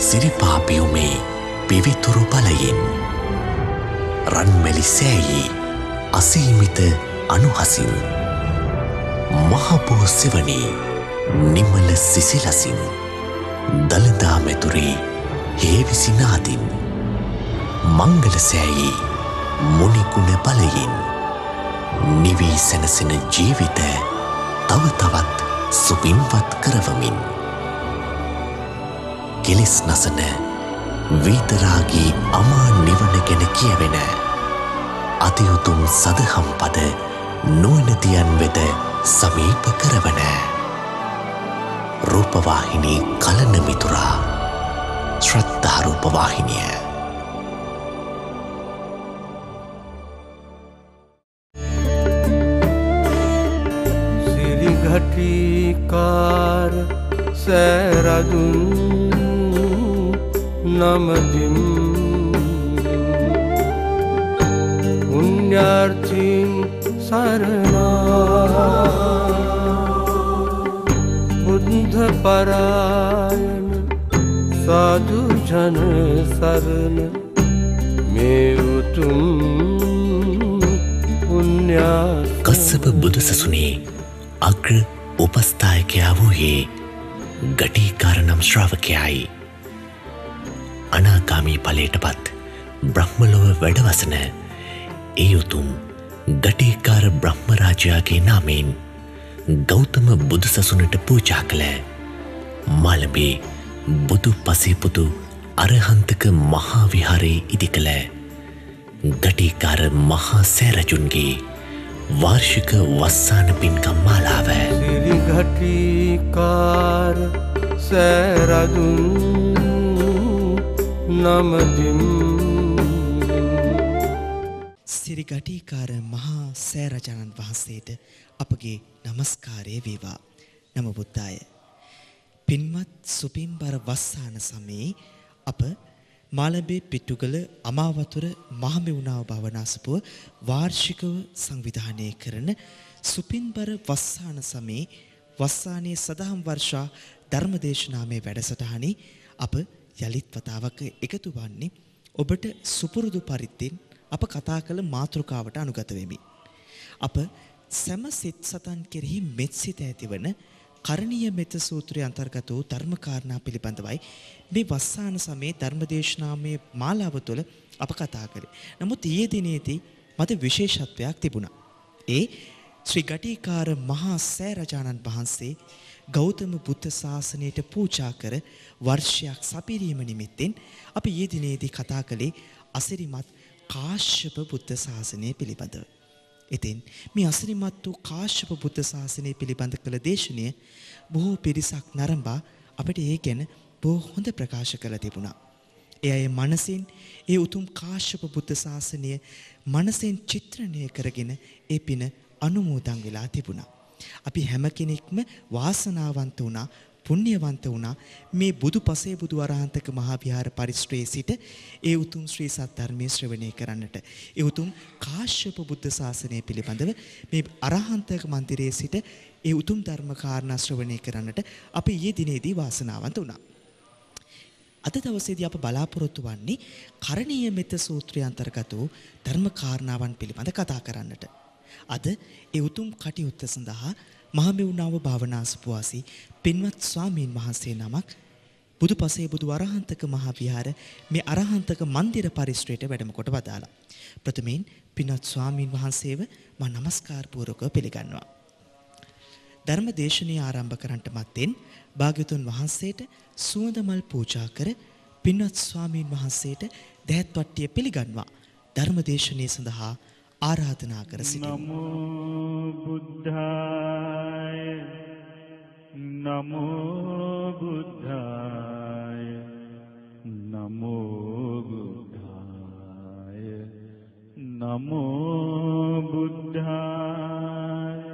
සිරිපා පියුමේ පිවිතුරු බලයෙන් රන්මැලි සෑයේ අසීමිත අනුහසින් මහපුව සෙවනේ නිමල සිසිලසින් දළදා මැතුරේ හේවිසිනාදින් මංගල සෑයේ මුනිකුණ බලයෙන් නිවී සැනසෙන ජීවිත තව තවත් සුපින්වත් කරවමින් කෙලෙස් නසන වීතරාගී අමා නිවන ගැන කියවෙන අතිඋතුම් සදහම් පද නුවණැතියන් වෙත සමීප කරවන රූපවාහිනී කලන මිතුරා ශ්‍රද්ධා රූපවාහිනිය. සිරිඝටිකාර සෑරදුන් නමදින් පුණ්‍යාර්ථීන් සරණා බුද්ධ පරායන සාදු ජන සරණ මේ උතුම් පුණ්‍යා කස්සප බුදුසසුනේ අග්‍ර උපස්ථායකයා වූයේ ගටිකාර නම් ශ්‍රාවකයායි. අනාගාමී ඵලයටපත් බ්‍රහ්මලොව වැඩවසන ඒ උතුම් ගටිකාර බ්‍රහ්මරාජයාගේ නාමයෙන් ගෞතම බුදුසසුනට පූජා කළ මාළඹේ බුදු පසේපුතු අරහන්තක මහා විහාරයේ ඉදිකළ ගටිකාර මහා සෑරජුන්ගේ වාර්ෂික වස්සාන පින්කම් මාලාව. සිරිඝටිකාර සෑරදුන් නමදින් සිරිඝටිකාර මහා සෑරජාණන් වහන්සේට අපගේ නමස්කාරය වේවා. නමෝ බුද්ධාය. පින්වත් සුපින්බර වස්සාන සමයේ අප මාළඹේ පිටුගල අමාවතුර මහමෙවුනාව භවනාසපුව වාර්ෂිකව සංවිධානය කරන සුපින්බර වස්සාන සමයේ වස්සානයේ සදහම් වර්ෂා ධර්මදේශනාමය වැඩසටහනේ අප යලිත් වතාවක එකතු වන්නේ ඔබට සුපුරුදු පරිද්දෙන් අප කතා කළ මාතෘකාවට අනුගත වෙමි. අප සෑම සිත් සතන් කෙරෙහි මෙත් සිත ඇතිවන කරණීය මෙත්ත සූත්‍රයේ අන්තර්ගත වූ ධර්ම කාරණා පිළිබඳවයි මේ වස්සාන සමයේ ධර්මදේශනාමය මාලාව තුළ අප කතා කළේ. නමුත් ඊයේ දිනේදී මට විශේෂත්වයක් තිබුණා. ඒ ශ්‍රී ගටිකාර මහා සෑරජාණන් වහන්සේ ගෞතම බුද්ධ ශාසනයට පූජා කර වර්ෂයක් සපිරීම නිමිත්තෙන් අපි ඊයේ දිනේදී කතා කළේ අසිරිමත් කාශ්‍යප බුද්ධ ශාසනය පිළිබඳව. ඉතින් මේ අසිරිමත් වූ කාශ්‍යප බුද්ධ ශාසනය පිළිබඳ කළ දේශනය බොහෝ පිරිසක් නරඹා අපිට ඒ ගැන බොහෝ හොඳ ප්‍රකාශ කළ තිබුණා. ඒ අය මනසින් ඒ උතුම් කාශ්‍යප බුද්ධ ශාසනය මනසින් චිත්‍රණය කරගෙන ඒ පින අනුමෝදන් වෙලා තිබුණා. අපි හැම කෙනෙක්ම වාසනාවන්ත වුණා, පුණ්‍යවන්ත වුණා මේ බුදු පසේ බුදු අරහන්තක මහා විහාර පරිශ්‍රයේ සිට ඒ උතුම් ශ්‍රී සද්ධර්මයේ ශ්‍රවණය කරන්නට, ඒ උතුම් කාශ්‍යප බුද්ධ ශාසනය පිළිබඳව මේ අරහන්තක මන්දිරයේ සිට ඒ උතුම් ධර්ම කාරණා ශ්‍රවණය කරන්නට අපි ඊයේ දිනේදී වාසනාවන්ත වුණා. අද දවසේදී අප බලාපොරොත්තු වන්නේ කරණීය මෙත්ත සූත්‍රය අන්තර්ගත වූ ධර්ම කාරණාවන් පිළිබඳ කතා කරන්නට. අද ඒ උතුම් කටයුත්ත සඳහා මහමෙවුනාව භාවනාසපුවාසී පින්වත් ස්වාමීන් වහන්සේ නමක් බුදු පසේ බුදු අරහන්තක මහා විහාර මේ අරහන්තක මන්දිර පරිශ්‍රයට වැඩම කොට වදාලා. ප්‍රථමයෙන් පින්වත් ස්වාමීන් වහන්සේව මා නමස්කාර පූර්වකව පිළිගන්නවා. ධර්ම දේශනාව ආරම්භ කරන්නට මත්තෙන් භාග්‍යවතුන් වහන්සේට සුවඳමල් පූජා කර පින්වත් ස්වාමීන් වහන්සේට දහත් වට්ටිය පිළිගන්වා ධර්ම දේශනාව සඳහා ආරාධනා කර සිටිමු. නමෝ බුද්ධාය නමෝ බුද්ධාය නමෝ බුද්ධාය නමෝ බුද්ධාය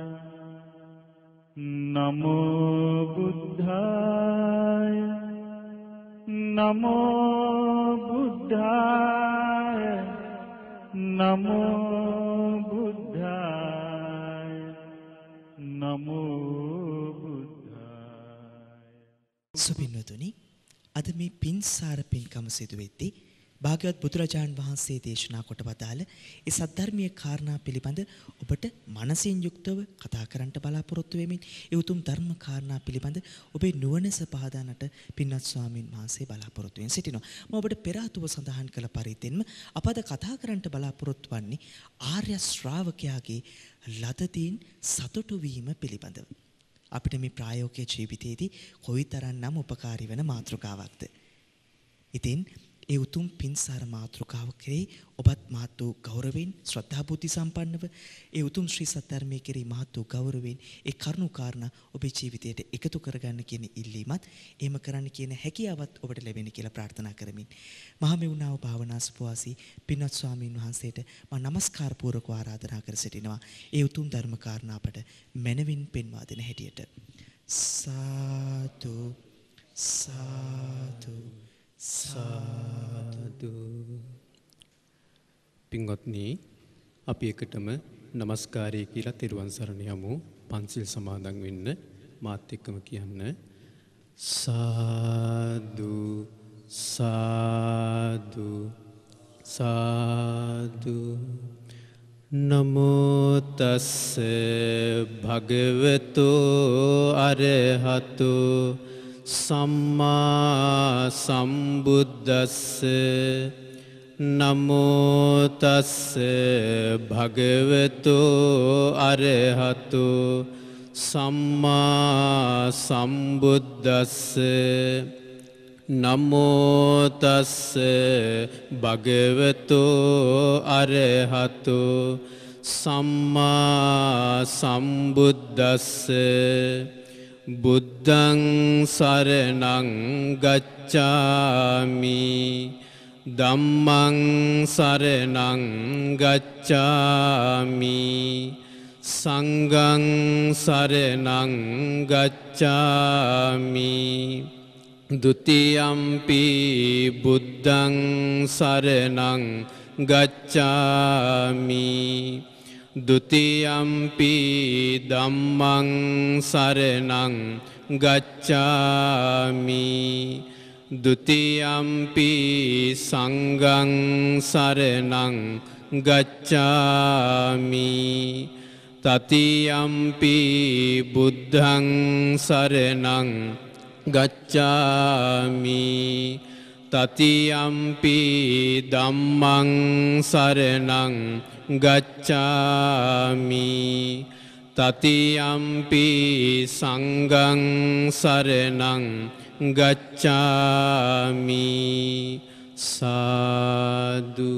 නමෝ බුද්ධාය නමෝ බුද්ධාය නමෝ බුද්ධාය නමෝ බුද්ධාය. සුපින්වතුනි, අද මේ පින්සාර පින්කම සිදු වෙද්දී භාග්‍යවත් බුදුරජාණන් වහන්සේ දේශනා කොට වදාළ ඒ සද්ධර්මීය කාරණා පිළිබඳ ඔබට මනසින් යුක්තව කතා කරන්නට බලාපොරොත්තු වෙමින් ඒ උතුම් ධර්ම කාරණා පිළිබඳ ඔබේ නුවණස පහදානට පින්වත් ස්වාමින් වහන්සේ බලාපොරොත්තු වෙමින් සිටිනවා. මම ඔබට පෙර ආතුව සඳහන් කළ පරිද්දෙන්ම අප අද කතා කරන්නට බලාපොරොත්තු වන්නේ ආර්ය ශ්‍රාවකයාගේ ලදදීන් සතුටු වීම පිළිබඳව. අපිට මේ ප්‍රායෝගික ජීවිතයේදී කොයිතරම්නම් උපකාරී වෙන මාතෘකාවක්ද. ඉතින් ඒ උතුම් පින්සාර මාතෘකාව කෙරෙහි ඔබත් මහත් වූ ගෞරවයෙන් ශ්‍රද්ධා බුද්ධි සම්පන්නව ඒ උතුම් ශ්‍රී සත්‍යර්මයේ කෙරෙහි මහත් වූ ගෞරවයෙන් ඒ කරුණු කාරණා ඔබේ ජීවිතයට එකතු කරගන්න කියන ඉල්ලීමත් එහෙම කරන්න කියන හැකියාවත් ඔබට ලැබෙන කියලා ප්‍රාර්ථනා කරමින් මහා මෙවුනාව භාවනා සුපවාසී පින්වත් ස්වාමීන් වහන්සේට මම নমස්කාර පූර්වක ආරාධනා කර සිටිනවා ඒ උතුම් ධර්ම කාරණා අපට මනවින් පෙන්වා දෙන හැටියට සාදු සාදු සාදු. පින්වත්නි, අපි එකටම নমස්කාරය කියලා තෙරුවන් සරණ යමු. පන්සිල් සමාදන් වෙන්න මාත් එක්කම කියන්න. සාදු සාදු සාදු. නමෝ තස්ස භගවතෝ අරහතෝ සම්මා සම්බුද්දස්ස. නමෝ තස්ස භගවතෝ අරහතෝ සම්මා සම්බුද්දස්ස. නමෝ තස්ස භගවතෝ අරහතෝ සම්මා සම්බුද්දස්ස. බුද්ධං සරණං ගච්ඡාමි ධම්මං සරණං ගච්ඡාමි සංඝං සරණං ගච්ඡාමි ဒ ුතියම්පි බුද්ධං සරණං ගච්ඡාමි ဒ ුතියම්පි ධම්මං සරණං ගච්ඡාමි ဒ ුතියම්පි සංඝං සරණං ගච්ඡාමි တတိယံ පි බුද්ධං සරණං ගච්ඡාමි တတိယံ පි ධම්මං සරණං ගච්ඡාමි တတိယံ පි සංඝං සරණං ගච්ඡාමි සාදු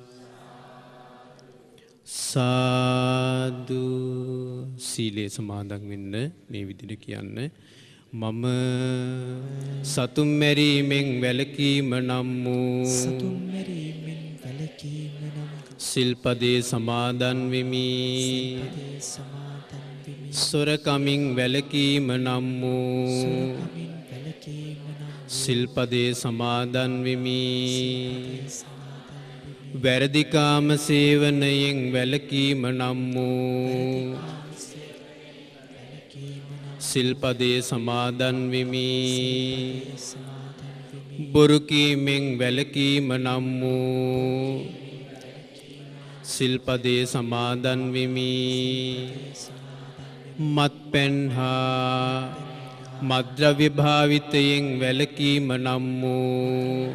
සාදු. සීලේ සමාදන් වෙන්න මේ විදිහට කියන්න. මම සතුම් මැරීමෙන් වැළකීම නම් වූ සිල්පදේ සමාදන් වෙමි. සොරකමින් වැළකීම නම් වූ සිල්පදේ සමාදන් වෙමි. වැරදිකාම සේවනයෙන් වැළකීම නම් වූ සිල්පදේ සමාදන් වෙමි. බොරු කීමෙන් වැළකීම නම් වූ සිල්පදේ සමාදන් වෙමි. මත්පැන් හා මද්ද්‍රව්‍ය භාවිතයෙන් වැළකීම නම් වූ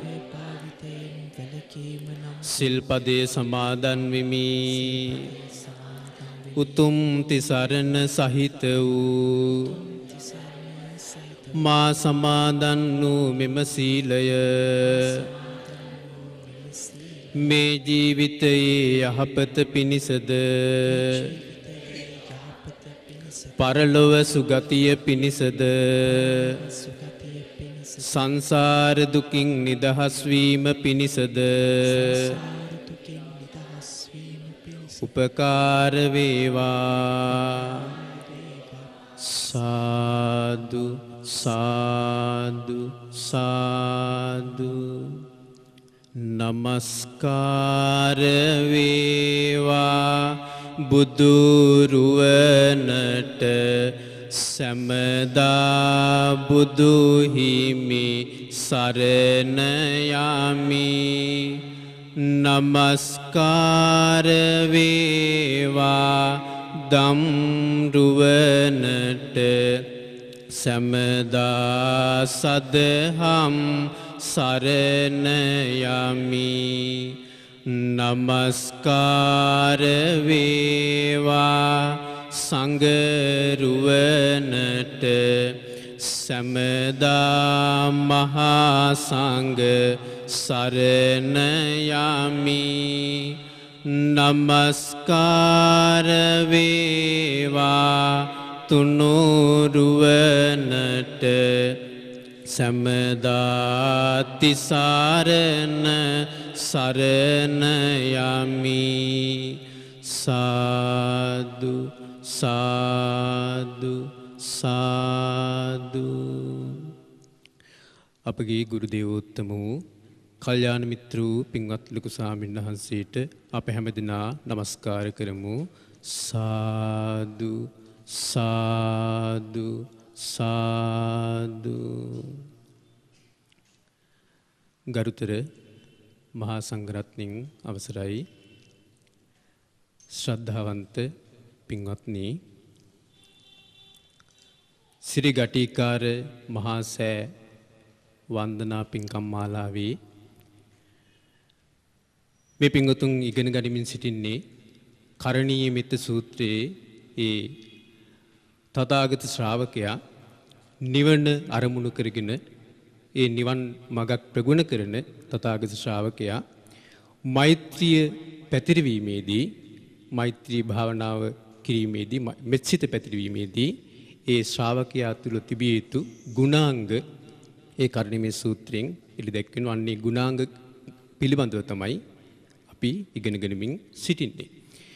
සිල්පදේ සමාදන් වෙමි. උතුම් තිසරණ සහිත වූ මා සමාදන් වූ මෙම සීලය මේ ජීවිතයේ යහපත පිණිසද පරලොව සුගතිය පිණිසද සංසාර දුකින් නිදහස් වීම පිණිසද උපකාර වේවා. සාදු සාදු සාදු. නමස්කාර වේවා බුදුරුවනට සැමදා බුදු හිමි සරණ යමි නමස්කාර වේවා දම්රුවනට සැමදා සදහම් සරණ යමි නමස්කාර වේවා සංඝරුවනට සැමදා මහා සංඝ සරණ යමි නමස්කාර වේවා තුනුරුවනට සැමදා තිසරණ සරණ යමි සාදු සාදු සාදු. අපගේ ගුරු දේවෝත්තම වූ කල්යාණ මිත්‍ර වූ පින්වත් ලොකු ස්වාමීන් වහන්සේට අප හැමදෙනා নমස්කාර කරමු. සාදු සාදු සාදු. ගරුතර මහා සංඝරත්නයන් අවසරයි ශ්‍රද්ධාවන්ත පින්වත්නි, ශ්‍රී ගටිකාර මහා සෑ වන්දනා පින්කම් මාලාවේ මේ පින්වතුන් ඉගෙන ගනිමින් සිටින්නේ කරණීය මෙත්ත සූත්‍රයේ ඒ තථාගත ශ්‍රාවකයා නිවන අරමුණු කරගෙන ඒ නිවන් මඟක් ප්‍රගුණ කරන තථාගත ශ්‍රාවකයා මෛත්‍රිය පැතිරවීමේදී මෛත්‍රී භාවනාව කිරීමේදී මෙත්සිත පැතිරවීමේදී ඒ ශ්‍රාවකයා තුළ තිබිය යුතු ගුණාංග ඒ කරණීය සූත්‍රයෙන් ඉලිදැක්වෙන අන්නේ ගුණාංග පිළිබඳව තමයි අපි ඉගෙන ගනිමින් සිටින්නේ.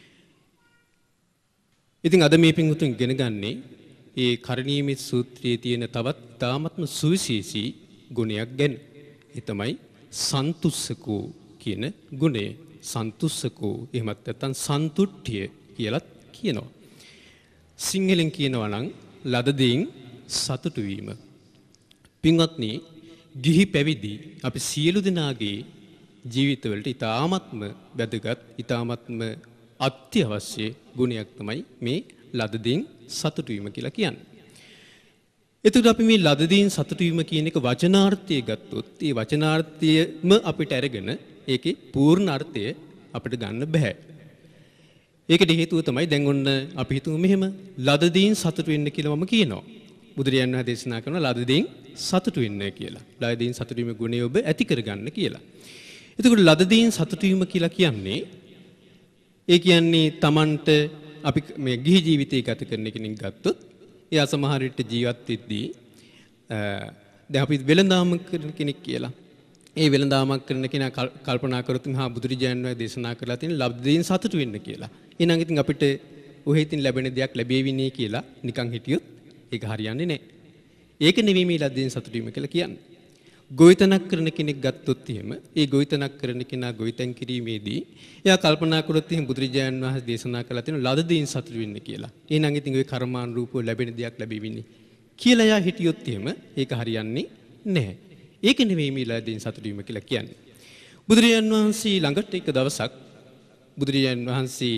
ඉතින් අද මේ පින්වතුන් ඉගෙන ගන්නේ ඒ කරණීය සූත්‍රයේ තියෙන තවත් තාමත්ම සුවිශේෂී ගුණයක් ගැන. ඒ තමයි සන්තුස්සකෝ කියන ගුණය. සන්තුස්සකෝ එහෙමත් නැත්නම් සන්තුට්ඨිය කියලා කියනවා. සිංහලෙන් කියනවා නම් ලද දෙයින් සතුටු වීම. පින්වත්නි, ගිහි පැවිදි අපි සියලු දෙනාගේ ජීවිතවලට ඊ타ත්ම වැදගත් ඊ타ත්ම අත්‍යවශ්‍ය ගුණයක් තමයි මේ ලද දෙයින් සතුටු වීම කියලා කියන්නේ. එතකොට අපි මේ ලද දෙයින් සතුටු වීම කියන එක වචනාර්ථය ගත්තොත් ඒ වචනාර්ථයම අපිට අරගෙන ඒකේ පූර්ණ අර්ථය අපිට ගන්න බෑ. ඒකට හේතුව තමයි දැන් ඔන්න අපි හිතමු මෙහෙම ලද දෙයින් සතුටු වෙන්න කියලා මම කියනවා. බුදුරජාණන් වහන්සේ දේශනා කරන ලද දෙයින් සතුටු වෙන්න කියලා. ලද දෙයින් සතුටු වීම ගුණය ඔබ ඇති කරගන්න කියලා. එතකොට ලද දෙයින් සතුටු වීම කියලා කියන්නේ ඒ කියන්නේ Tamanට අපි මේ ගිහි ජීවිතය ගත කරන කෙනෙක් ගත්තොත් එයා සමහර විට ජීවත් වෙද්දී දැන් අපි වෙළඳාම කරන කෙනෙක් කියලා. ඒ වෙළඳාමක් කරන කෙනා කල්පනා කරොත් මහා බුදුරජාණන් වහන්සේ දේශනා කරලා තියෙන ලද දෙයින් සතුටු වෙන්න කියලා. එහෙනම් ඉතින් අපිට ඔහෙ ඉතින් ලැබෙන දෙයක් ලැබෙවිනේ කියලා නිකන් හිටියොත් ඒක හරියන්නේ නැහැ. ඒක නෙවෙයි මේ ලද දෙයින් සතුටු වීම කියලා කියන්නේ. ගොවිතැනක් කරන කෙනෙක් ගත්තොත් එහෙම ඒ ගොවිතැනක් කරන කෙනා ගොවිතැන් කිරීමේදී එයා කල්පනා කරොත් එහෙම බුදුරජාණන් වහන්සේ දේශනා කරලා තියෙන ලද දෙයින් සතුටු වෙන්න කියලා. එහෙනම් ඉතින් ওই කර්මානුරූපව ලැබෙන දෙයක් ලැබෙවිනේ කියලා එයා හිටියොත් එහෙම ඒක හරියන්නේ නැහැ. ඒක නෙවෙයි මේ ලද දෙයින් සතුටු වීම කියලා කියන්නේ. බුදුරජාණන් වහන්සේ ළඟට එක දවසක් බුදුරජාණන් වහන්සේ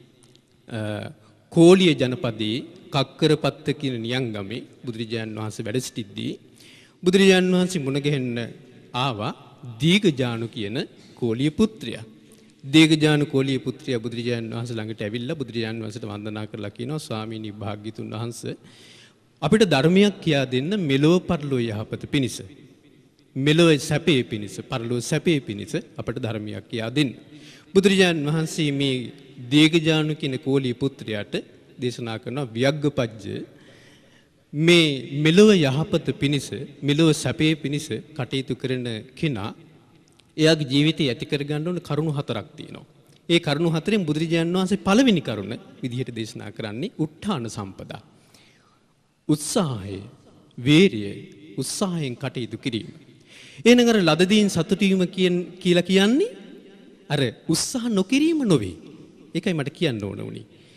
කෝලිය ජනපදයේ කක්කරපත්ත කියන නියංගමේ බුදුරජාණන් වහන්සේ වැඩ සිටිද්දී බුදුරජාණන් වහන්සේ මුණ ගැහෙන්න ආවා දීඝජානු කියන කෝලිය පුත්‍රයා. දීඝජානු කෝලිය පුත්‍රයා බුදුරජාණන් වහන්සේ ළඟට ඇවිල්ලා බුදුරජාණන් වහන්සේට වන්දනා කරලා කියනවා ස්වාමීනි භාග්‍යතුන් වහන්සේ අපිට ධර්මයක් කියා දෙන්න මෙලොව පරලොව යහපත පිණිස. මෙලොව සැපේ පිණිස පරලොව සැපේ පිණිස අපිට ධර්මයක් කියා දෙන්න. බුදුරජාණන් වහන්සේ මේ දීඝජානු කියන කෝලිය පුත්‍රයාට දේශනා කරන ව්‍යග්ගපජ්ජ මේ මෙලොව යහපත පිණිස මෙලොව සැපේ පිණිස කටයුතු කරන කෙනා එයාගේ ජීවිතය ඇති කරගන්න ඕන කරුණු හතරක් තියෙනවා. ඒ කරුණු හතරෙන් බුදුරජාණන් වහන්සේ පළවෙනි කරුණ විදිහට දේශනා කරන්නේ උත්ථාන සම්පදා. උත්සාහය, වීරිය, උත්සාහයෙන් කටයුතු කිරීම. එහෙනම් අර ලද දෙයින් සතුටු වීම කියලා කියන්නේ අර උත්සාහ නොකිරීම නොවේ. ඒකයි මට කියන්න ඕන උනේ.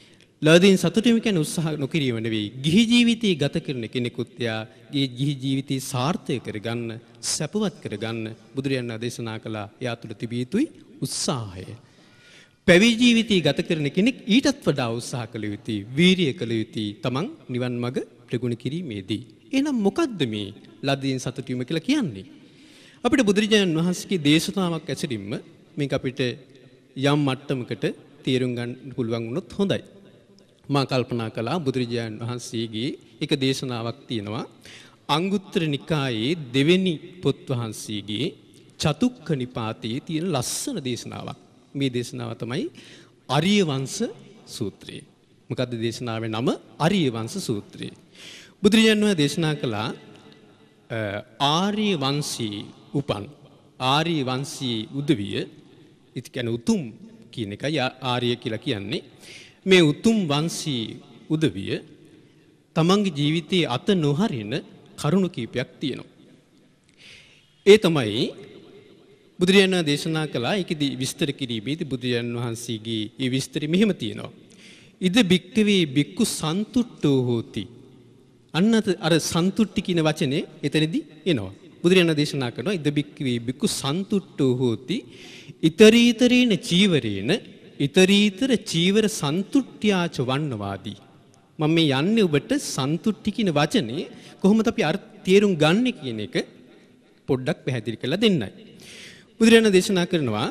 ලදීන් සතුටු වීම කියන්නේ උත්සාහ නොකිරීම නෙවෙයි. ගිහි ජීවිතය ගත කරන කෙනෙකුත් යාගේ ගිහි ජීවිතය සාර්ථක කරගන්න, සැපවත් කරගන්න බුදුරජාණන් දේශනා කළා. යා තුළ තිබිය යුතුයි උත්සාහය. පැවිදි ජීවිතය ගත කරන කෙනෙක් ඊටත් වඩා උත්සාහ කළ යුතුයි, වීරිය කළ යුතුයි තමන් නිවන් මඟ ප්‍රගුණ කිරීමේදී. එහෙනම් මොකද්ද මේ ලදීන් සතුටු වීම කියලා කියන්නේ? අපිට බුදුරජාණන් වහන්සේගේ දේශනාවක් ඇසුරින්ම මේක අපිට යම් මට්ටමකට තේරුම් ගන්න පුළුවන් වුණොත් හොඳයි. මා කල්පනා කළා බුදුරජාණන් වහන්සේගේ එක දේශනාවක් තියෙනවා අංගුත්තර නිකායේ දෙවෙනි පොත් වහන්සේගේ චතුක්ක නිපාතයේ තියෙන ලස්සන දේශනාවක්. මේ දේශනාව තමයි ආර්ය වංශ සූත්‍රය. මොකද්ද දේශනාවේ නම? ආර්ය වංශ සූත්‍රය. බුදුරජාණන් වහන්සේ දේශනා කළා ආර්ය වංශී උපන් ආර්ය වංශී උදවිය ඉත කියන්නේ උතුම් කියන එකයි ආර්ය කියලා කියන්නේ. මේ උතුම් වංශී උදවිය තමන්ගේ ජීවිතයේ අත නොහරින කරුණු කීපයක් තියෙනවා. ඒ තමයි බුදුරජාණන් දේශනා කළා. ඒකදී විස්තර කිරීමේදී බුදුරජාණන් වහන්සේගේ ඒ විස්තරي මෙහෙම තියෙනවා. ඉද බික්කවේ බික්කු සන්තුට්ඨෝ හෝති. අන්න අර සන්තුට්ටි කියන වචනේ එතනදී එනවා. බුදුරජාණන් දේශනා කරනවා ඉද බික්කවේ බික්කු සන්තුට්ඨෝ හෝති. ඊතරීතරේන චීවරේන ඊතරීතර චීවර සන්තුට්ඨ්‍යාච වන්නවාදී. මම මේ යන්නේ ඔබට සන්තුට්ටි කියන වචනේ කොහොමද අපි තේරුම් ගන්න කියන එක පොඩ්ඩක් පැහැදිලි කරලා දෙන්නයි. බුදුරජාණන් දේශනා කරනවා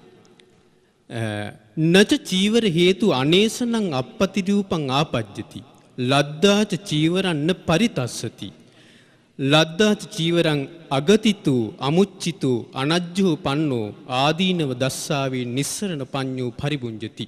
නච චීවර හේතු අනේසනං අපපති රූපං ආපජ්ජති ලද්දාච චීවරන්න පරිතස්සති ලද්දාච චීවරං අගතිතු අමුච්චිතු අනජ්ජෝ පන්නෝ ආදීනව දස්සාවේ නිස්සරණ පඤ්ඤෝ පරිබුඤ්ජති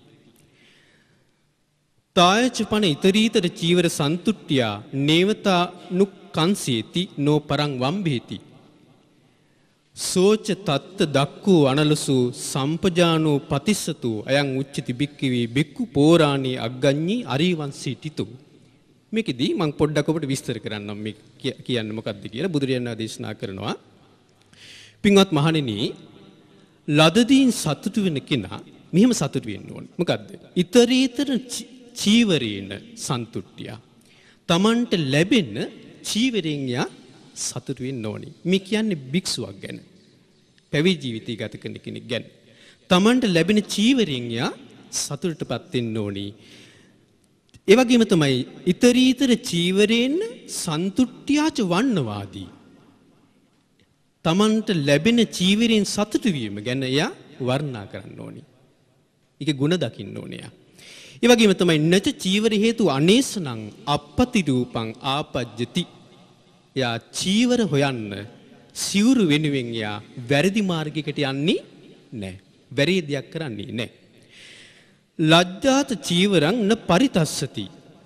තායච පන ඊතරීතර චීවර සන්තුට්ඨියා නේවතා නුක්ඛංසේති නෝ පරං වම්බේති සෝච තත්ත දක්ඛෝ අනලසු සම්පජානෝ පතිස්සතු අයං උච්චති බික්කවේ බික්කු පෝරාණී අග්ගඤ්ඤී අරිවංශීතිතු. මේකෙදී මම පොඩ්ඩක් ඔබට විස්තර කරන්නම් මේ කියන්නේ මොකක්ද කියලා. බුදුරජාණන් දේශනා කරනවා පින්වත් මහණෙනි ලදදීන් සතුටු වෙන කෙනා මෙහෙම සතුටු වෙන්න ඕනේ. මොකද්ද? ඊතරීතර චීවරේන සන්තුට්ඨිය. තමන්ට ලැබෙන චීවරයෙන් යා සතුටු වෙන්න ඕනේ. මේ කියන්නේ භික්ෂුවක් ගැන. පැවිදි ජීවිතය ගත කරන කෙනෙක් ගැන. තමන්ට ලැබෙන චීවරයෙන් යා සතුටටපත් වෙන්න ඕනේ. ඒ වගේම තමයි ඊතරීතර චීවරේන සන්තුට්ඨ්‍යාච වන්නවාදී. තමන්ට ලැබෙන චීවරයෙන් සතුටු වීම ගැන යා වර්ණනා කරන්න ඕනේ. ඒක ಗುಣ දකින්න ඕනේ යා. ඒ වගේම තමයි නච චීවර හේතු අනේසනං අපපති රූපං ආපජ්ජති. යා චීවර හොයන්න සිවුරු වෙනුවෙන් යා වැරදි මාර්ගයකට යන්නේ නැහැ. වැරදි දෙයක් කරන්නේ නැහැ. ලජ්ජාත චීවරං න පරිතස්සති.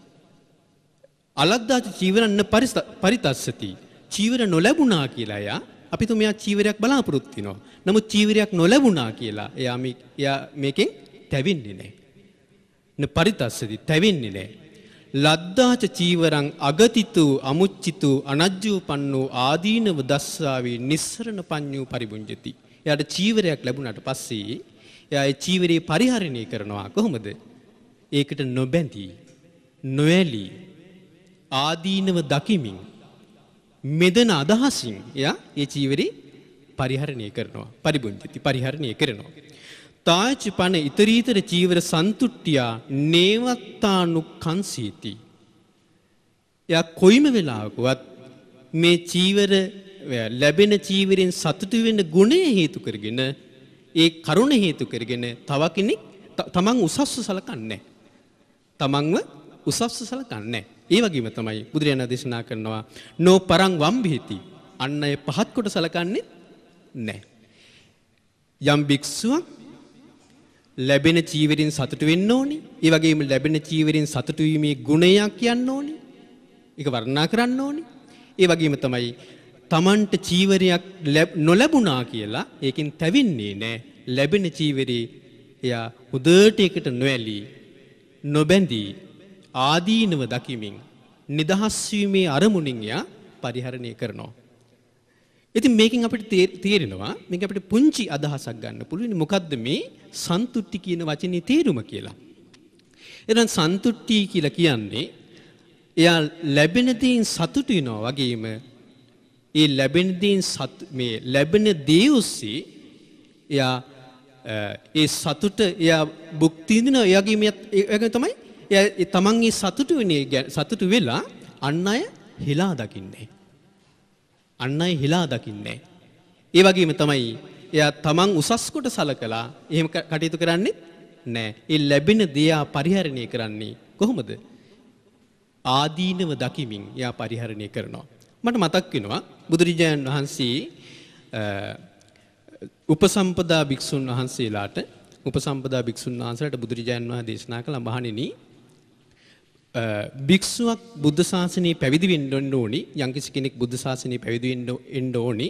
අලද්දාත චීවරං න පරිතස්සති. චීවර නොලැබුණා කියලා යා අපි තුමියා චීවරයක් බලාපොරොත්තු වෙනවා. නමුත් චීවරයක් නොලැබුණා කියලා එයා මේකෙන් තැවෙන්නේ නැහැ. න පරිතස්සති තැවෙන්නේ නැහැ. ලද්දාච චීවරං අගතිතු අමුච්චිතු අනජ්ජෝ පන්නෝ ආදීනව දස්සාවේ නිස්සරණ පඤ්ඤෝ පරිබුඤ්ජති. එයාට චීවරයක් ලැබුණාට පස්සේ එයා ඒ චීවරේ පරිහරණය කරනවා කොහොමද? ඒකට නොබැඳී නොඇලී ආදීනව දකිමින් මෙදන අදහසින් එයා ඒ චීවරේ පරිහරණය කරනවා. පරිබුඤ්ජති පරිහරණය කරනවා. තාච පන ඊතරීතර චීවර සන්තුට්ඨියා නේවත්තානුක්ඛංසීති. යා කොයිම වෙලාවකවත් මේ චීවර ලැබෙන චීවරෙන් සතුටු වෙන්න ගුණය හේතු කරගෙන ඒ කරුණ හේතු කරගෙන තව කෙනෙක් තමන් උසස්ව සලකන්නේ තමන්ව උසස්ව සලකන්නේ. ඒ වගේම තමයි බුදුරජාණන් දේශනා කරනවා නෝ පරං වම්බේති. අන්න ඒ පහත් කොට සලකන්නේ නැහැ. යම් භික්ෂුවක් ලැබෙන චීවරෙන් සතුටු වෙන්න ඕනේ. ඒ වගේම ලැබෙන චීවරෙන් සතුටු වීමේ ගුණයක් කියන්න ඕනේ. ඒක වර්ණනා කරන්න ඕනේ. ඒ වගේම තමයි තමන්ට චීවරයක් නොලැබුණා කියලා ඒකෙන් තැවෙන්නේ නැහැ. ලැබෙන චීවරේ එයා හොඳට ඒකට නොඇලී නොබැඳී ආදීනව දකිමින් නිදහස් වීමේ අරමුණින් එයා පරිහරණය කරනවා. ඉතින් මේකෙන් අපිට තේරෙනවා මේක අපිට පුංචි අදහසක් ගන්න පුළුවන්. මොකද්ද මේ සන්තුට්ටි කියන වචනේ තේරුම කියලා. එහෙනම් සන්තුට්ටි කියලා කියන්නේ එයා ලැබෙන දේෙන් සතුටු වෙනවා වගේම ඒ ලැබෙන දේෙන් මේ ලැබෙන දේ ඔස්සේ එයා ඒ සතුට එයා භුක්ති විඳිනවා. එයාගේ තමයි එයා තමන් ඒ සතුටු වෙලා අන් අය හිලා දකින්නේ. අන් අය හිලා දකින්නේ. ඒ වගේම තමයි එයා තමන් උසස් කොට සලකලා එහෙම කටයුතු කරන්නේ නැහැ. ඒ ලැබෙන දේ පරිහරණය කරන්නේ කොහොමද? ආදීනව දකිමින් එයා පරිහරණය කරනවා. මට මතක් වෙනවා බුදුරජාණන් වහන්සේ උපසම්පදා භික්ෂුන් වහන්සේලාට බුදුරජාණන් වහන්සේ දේශනා කළ මහණෙනි භික්ෂුවක් බුද්ධ ශාසනය පැවිදි වෙන්න ඕනි. යම්කිසි කෙනෙක් බුද්ධ ශාසනය පැවිදි වෙන්න ඕනි.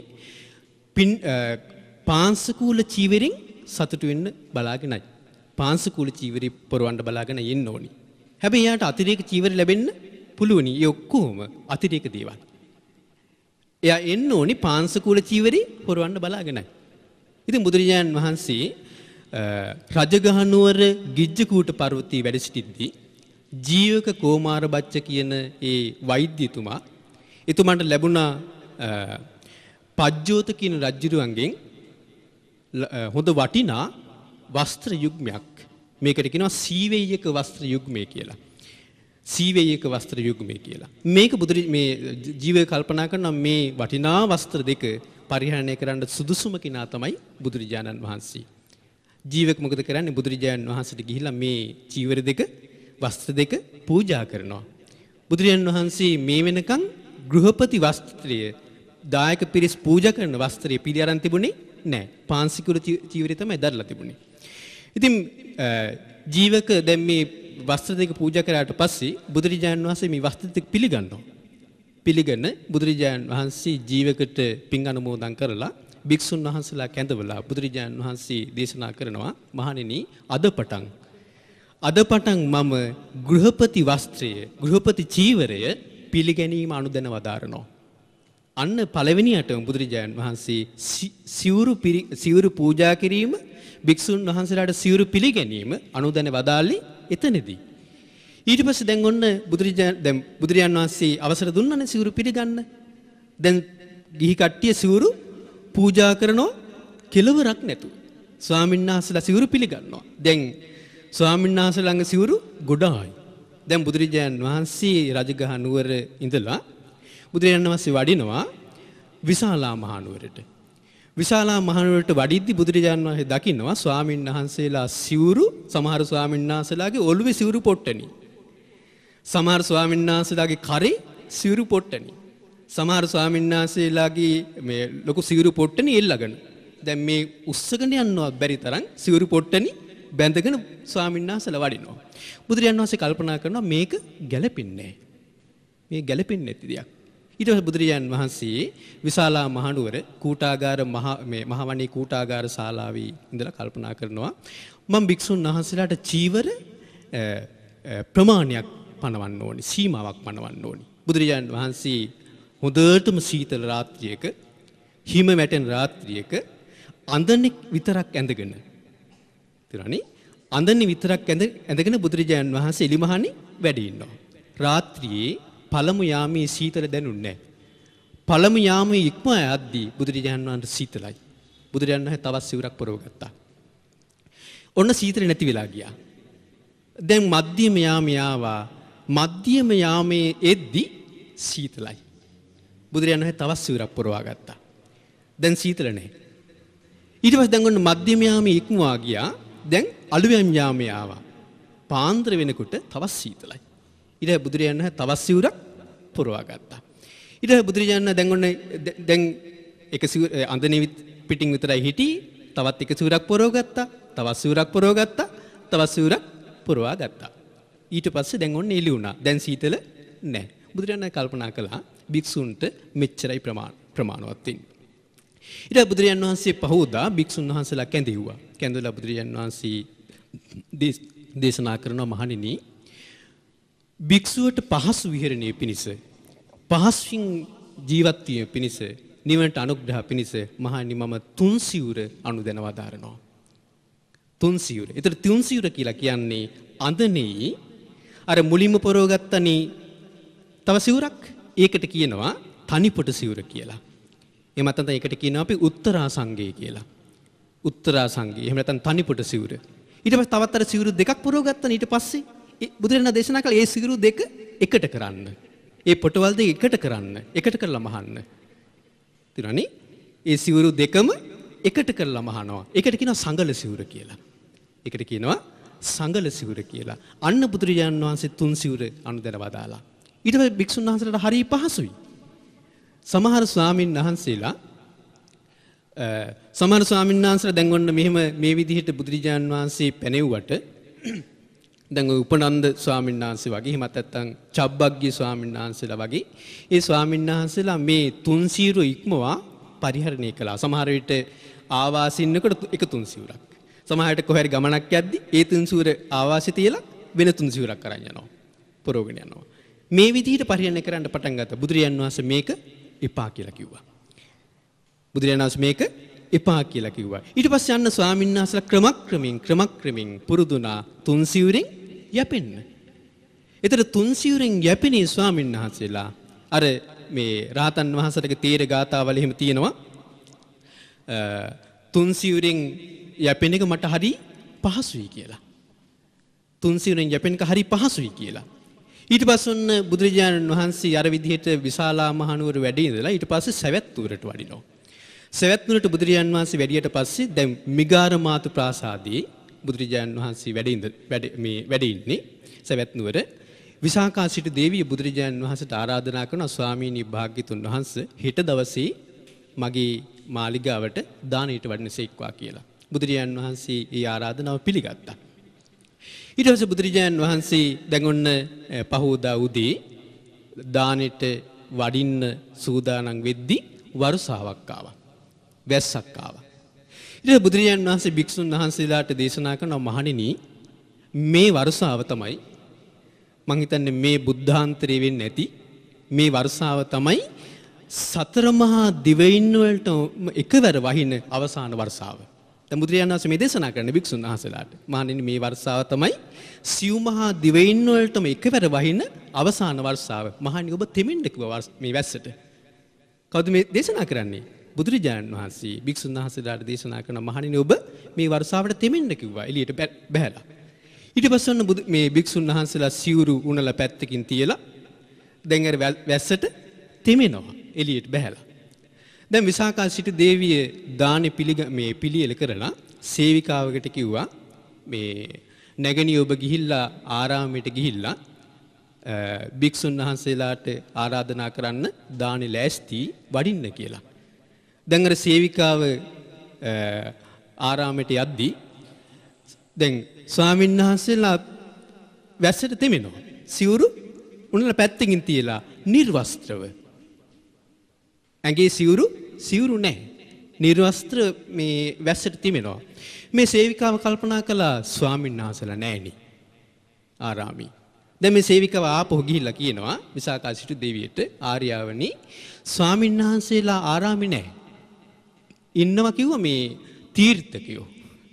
පාංශකූල චීවරෙන් සතුටු වෙන්න බලාගෙනයි. පාංශකූල චීවරي පොරවන්න බලාගෙන ඉන්න ඕනි. හැබැයි යාට අතිරේක චීවර ලැබෙන්න පුළුවනි. ඒ ඔක්කොම අතිරේක දේවල්. එයා එන්න ඕනි පාංශකූල චීවරي පොරවන්න බලාගෙනයි. ඉතින් බුදුරජාණන් වහන්සේ රජගහනුවර ගිජ්ජකූට පර්වතයේ වැඩ සිටිද්දී ජීවක කෝමාර බච්ච කියන ඒ වෛද්‍යතුමා එතුමාට ලැබුණා පජ්ජෝත කියන රජුරුවන්ගෙන් හොඳ වටිනා වස්ත්‍ර යුග්මයක්. මේකට කියනවා සීවේයක වස්ත්‍ර යුග්මය කියලා. සීවේයක වස්ත්‍ර යුග්මය කියලා. මේක මේ ජීවක කල්පනා කරන මේ වටිනා වස්ත්‍ර දෙක පරිහරණය කරන්න සුදුසුම කෙනා තමයි බුදුරජාණන් වහන්සේ. ජීවක මොකද කරන්නේ? බුදුරජාණන් වහන්සේට ගිහිල්ලා මේ චීවර දෙක වස්ත්‍ර දෙක පූජා කරනවා. බුදුරජාණන් වහන්සේ මේ වෙනකන් ගෘහපති වස්ත්‍රය දායක පිරිස් පූජා කරන වස්ත්‍රය පිළි අරන් තිබුණේ නැහැ. පාංශිකුල චීවරය තමයි දරලා තිබුණේ. ඉතින් ජීවක දැන් මේ වස්ත්‍ර දෙක පූජා කරාට පස්සේ බුදුරජාණන් වහන්සේ මේ වස්ත්‍ර දෙක පිළිගන්නවා. පිළිගන්න බුදුරජාණන් වහන්සේ ජීවකට පින් අනුමෝදන් කරලා භික්ෂුන් වහන්සේලා කැඳවලා බුදුරජාණන් වහන්සේ දේශනා කරනවා මහණෙනි අද පටන් මම ගෘහපති වස්ත්‍රය ගෘහපති චීවරය පිළිගැනීම අනුදැන වදාරනවා. අන්න පළවෙනියටම බුදුරජාණන් වහන්සේ සිවුරු පූජා කිරීම භික්ෂුන් වහන්සේලාට සිවුරු පිළිගැනීම අනුදැන වදාළේ එතනදී. ඊට පස්සේ දැන් ඔන්න බුදුරජාණන් වහන්සේ අවසර දුන්නනේ සිවුරු පිළිගන්න. දැන් ගිහි කට්ටිය සිවුරු පූජා කරනවා කෙලවරක් නැතුව. ස්වාමීන් වහන්සේලා සිවුරු පිළිගන්නවා. දැන් ස්වාමීන් වහන්සේ ළඟ සිවුරු ගොඩායි. දැන් බුදුරජාණන් වහන්සේ රජගහ නුවර ඉඳලා බුදුරජාණන් වහන්සේ වඩිනවා විශාලා මහනුවරට. විශාලා මහනුවරට වඩිද්දි බුදුරජාණන් වහන්සේ දකින්නවා ස්වාමීන් වහන්සේලා සිවුරු සමහර ස්වාමීන් වහන්සේලාගේ ඔළුවේ සිවුරු පොට්ටනි. සමහර ස්වාමීන් වහන්සේලාගේ කරේ සිවුරු පොට්ටනි. සමහර ස්වාමීන් වහන්සේලාගේ මේ ලොකු සිවුරු පොට්ටනි එල්ලගෙන. දැන් මේ උස්සගෙන යන්නවත් බැරි තරම් සිවුරු පොට්ටනි බැඳගෙන ස්වාමීන් වහන්සේලා වඩිනවා. බුදුරජාණන් වහන්සේ කල්පනා කරනවා මේක ගැළපෙන්නේ නැහැ. මේ ගැළපෙන්නේ නැති දෙයක්. ඊට පස්සේ බුදුරජාණන් වහන්සේ විශාලා මහනුවර කූටාගාර මහවණී කූටාගාර ශාලාවේ ඉඳලා කල්පනා කරනවා මම භික්ෂුන් වහන්සේලාට චීවර ප්‍රමාණයක් පනවන්න ඕනි, සීමාවක් පනවන්න ඕනි. බුදුරජාණන් වහන්සේ හොඳටම සීතල රාත්‍රියක හිම වැටෙන රාත්‍රියක අඳනෙක් විතරක් ඇඳගෙන අඳන්නේ විතරක් ඇඳගෙන බුදුරජාණන් වහන්සේ එලිමහනේ වැඩ ඉන්නවා. රාත්‍රියේ පළමු යාමේ සීතල දැනුන්නේ නැහැ. පළමු යාමේ ඉක්ම යද්දී බුදුරජාණන් වහන්සේ සීතලයි. බුදුරජාණන් වහන්සේ තවත් සිවුරක් පොරව ගත්තා. ඔන්න සීතල නැති වෙලා ගියා. දැන් මධ්‍යම යාමේ ආවා. මධ්‍යම යාමේ එද්දී සීතලයි. බුදුරජාණන් වහන්සේ තවත් සිවුරක් පොරවා ගත්තා. දැන් සීතල නැහැ. ඊට පස්සේ දැන් ඔන්න මධ්‍යම යාමේ ඉක්මවා ගියා. දැන් අලුයම් යාමේ ආවා. පාන්දර වෙනකොට තවත් සීතලයි. ඊට බුදුරජාණන් වහන්සේ තවත් සිවුරක් පොරවා ගත්තා. ඊට බුදුරජාණන් දැන් එක සිවුර අඳනේ පිටින් විතරයි හිටි. තවත් එක සිවුරක් පොරව ගත්තා. තවත් සිවුරක් පොරව ගත්තා. තවත් සිවුරක් පොරවා ගත්තා. ඊට පස්සේ දැන් ඔන්න එළි වුණා. දැන් සීතල නැහැ. බුදුරජාණන් කල්පනා කළා භික්ෂුන්ට මෙච්චරයි ප්‍රමාණවත් වෙන්නේ. ඊට බුදුරජාණන් වහන්සේ පහෝදා භික්ෂුන් වහන්සේලා කැඳෙව්වා. කැඳවලා බුදුරජාණන් වහන්සේ දේශනා කරනවා මහණෙනි භික්ෂුවට පහසු විහරණයේ පිණිස පහස්වින් ජීවත් වීම පිණිස නිවනට අනුග්‍රහ පිණිස මහණෙනි මම තුන් සිවුර අනුදැන වදාරනවා. තුන් සිවුර. ඒතර තුන් සිවුර කියලා කියන්නේ අඳනේ අර මුලින්ම පොරවගත්තනේ තව සිවුරක්. ඒකට කියනවා තනිපොට සිවුර කියලා. එහෙම නැත්නම් ඒකට කියනවා අපි උත්තරාසංගය කියලා. උත්තරාසංගය. එහෙම නැත්නම් තනිපොට සිවුර. ඊට පස්සේ තවත් අර සිවුරු දෙකක් පොරවගත්තනේ ඊට පස්සේ බුදුරජාණන් දේශනා කළා ඒ සිවුරු දෙක එකට කරන්න. ඒ පොටවල් දෙක එකට කරන්න. එකට කරලා මහන්න. තිරණි ඒ සිවුරු දෙකම එකට කරලා මහනවා. ඒකට කියනවා සංගල සිවුර කියලා. ඒකට කියනවා සංගල සිවුර කියලා. අන්න බුදුරජාණන් වහන්සේ තුන් සිවුර අනුදැන වදාලා. ඊට පස්සේ භික්ෂුන් වහන්සේලාට හරිය පහසුයි. සමහර ස්වාමීන් වහන්සේලා දැන් ඔන්න මෙහෙම මේ විදිහට බුදුරජාණන් වහන්සේ පැනෙව්වට දැන් ඔය උපනන්ද ස්වාමීන් වහන්සේ වගේ එහෙමත් නැත්නම් චබ්බග්ගී ස්වාමීන් වහන්සේලා වගේ ඒ ස්වාමීන් වහන්සේලා මේ තුන් සිවුරු ඉක්මවා පරිහරණය කළා. සමහර විට ආවාසින්නකොට එක තුන් සිවුරක්. සමහරට කොහේ හරි ගමනක් යද්දි ඒ තුන් සිවුර ආවාසෙ තියලා වෙන තුන් සිවුරක් අරන් යනවා. පොරවගෙන යනවා. මේ විදිහට පරිහරණය කරන්න පටන් ගත්තා. බුදුරජාණන් වහන්සේ මේක එපා කියලා කිව්වා. බුදුරජාණන් වහන්සේ මේක එපා කියලා කිව්වා. ඊට පස්සේ අන්න ස්වාමීන් වහන්සේලා ක්‍රමක්‍රමයෙන් පුරුදුනා තුන් සිවුරෙන් යැපෙන්න. ඒතර තුන් සිවුරෙන් යැපෙනේ ස්වාමීන් වහන්සේලා අර මේ රාතන් වහන්සේලගේ තීර ගාතාවල එහෙම තියෙනවා. තුන් සිවුරෙන් යැපෙන එක මට හරි පහසුයි කියලා. තුන් සිවුරෙන් යැපෙන එක හරි පහසුයි කියලා. ඊට පස්සේ ඔන්න බුදුරජාණන් වහන්සේ අර විදිහට විශාලා මහනුවර වැඩි ඉඳලා ඊට පස්සේ සවැත් නුවරට වඩිනවා. සවැත් නුවරට බුදුරජාණන් වහන්සේ වැඩියට පස්සේ දැන් මිගාර මාතු ප්‍රාසාදයේ බුදුරජාණන් වහන්සේ වැඩ ඉන්නේ සවැත් නුවර. විසාකා සිටු දේවිය බුදුරජාණන් වහන්සේට ආරාධනා කරන ස්වාමීනි භාග්‍යතුන් වහන්සේ හෙට දවසේ මගේ මාලිගාවට දානයට වඩිනසේක්වා කියලා. බුදුරජාණන් වහන්සේ ඒ ආරාධනාව පිළිගත්තා. ඊට පස්සේ බුදුරජාණන් වහන්සේ දැන් ඔන්න පහෝදා උදේ දානෙට වඩින්න සූදානම් වෙද්දි වර්ෂාවක් ආවා. වැස්සක් ආවා. ඊට බුදුරජාණන් වහන්සේ භික්ෂුන් වහන්සේලාට දේශනා කරනවා මහණෙනි මේ වර්ෂාව තමයි මං හිතන්නේ මේ බුද්ධාන්තරේ වෙන්නේ නැති මේ වර්ෂාව තමයි සතර මහා දිවයින් වලට එකවර වහින අවසාන වර්ෂාව. දැන් බුදුරජාණන් වහන්සේ මේ දේශනා කරන භික්ෂුන් වහන්සේලාට මහණෙනි මේ වර්ෂාව තමයි සිව් මහා දිවයින් වලටම එකවර වහින අවසාන වර්ෂාව. මහණනි ඔබ තෙමෙන්න කිව්වා මේ වැස්සට. කවුද මේ දේශනා කරන්නේ? බුදුරජාණන් වහන්සේ භික්ෂුන් වහන්සේලාට දේශනා කරන මහණෙනි ඔබ මේ වර්ෂාවට තෙමෙන්න කිව්වා එළියට බහැලා. ඊට පස්සේ ඔන්න මේ භික්ෂුන් වහන්සේලා සිවුරු උණලා පැත්තකින් තියලා දැන් අර වැස්සට තෙමෙනවා එළියට බහැලා. දැන් විසාකා සිටු දේවිය දානි පිළියෙල කරලා සේවිකාවකට කිව්වා මේ නැගණිය ඔබ ගිහිල්ලා ආරාමයට ගිහිල්ලා භික්ෂුන් වහන්සේලාට ආරාධනා කරන්න දානි ලෑස්ති වඩින්න කියලා. දැන් අර සේවිකාව ආරාමයට යද්දී දැන් ස්වාමීන් වහන්සේලා වැස්සට තෙමෙනවා. සිවුරු උණලා පැත්තකින් තියලා නිර්වස්ත්‍රව. ඇඟේ සිවුරු නැහැ. නිර්වස්ත්‍ර මේ වැස්සට තෙමෙනවා. මේ සේවිකාව කල්පනා කළා ස්වාමීන් වහන්සේලා නැහෙනි ආරාමී. දැන් මේ සේවිකාව ආපහු ගිහිල්ලා කියනවා විසාකා සිටු දෙවියට ආර්යාවනි ස්වාමීන් වහන්සේලා ආරාමේ නැහැ. ඉන්නවා කිව්වා මේ තීර්ථකයෝ.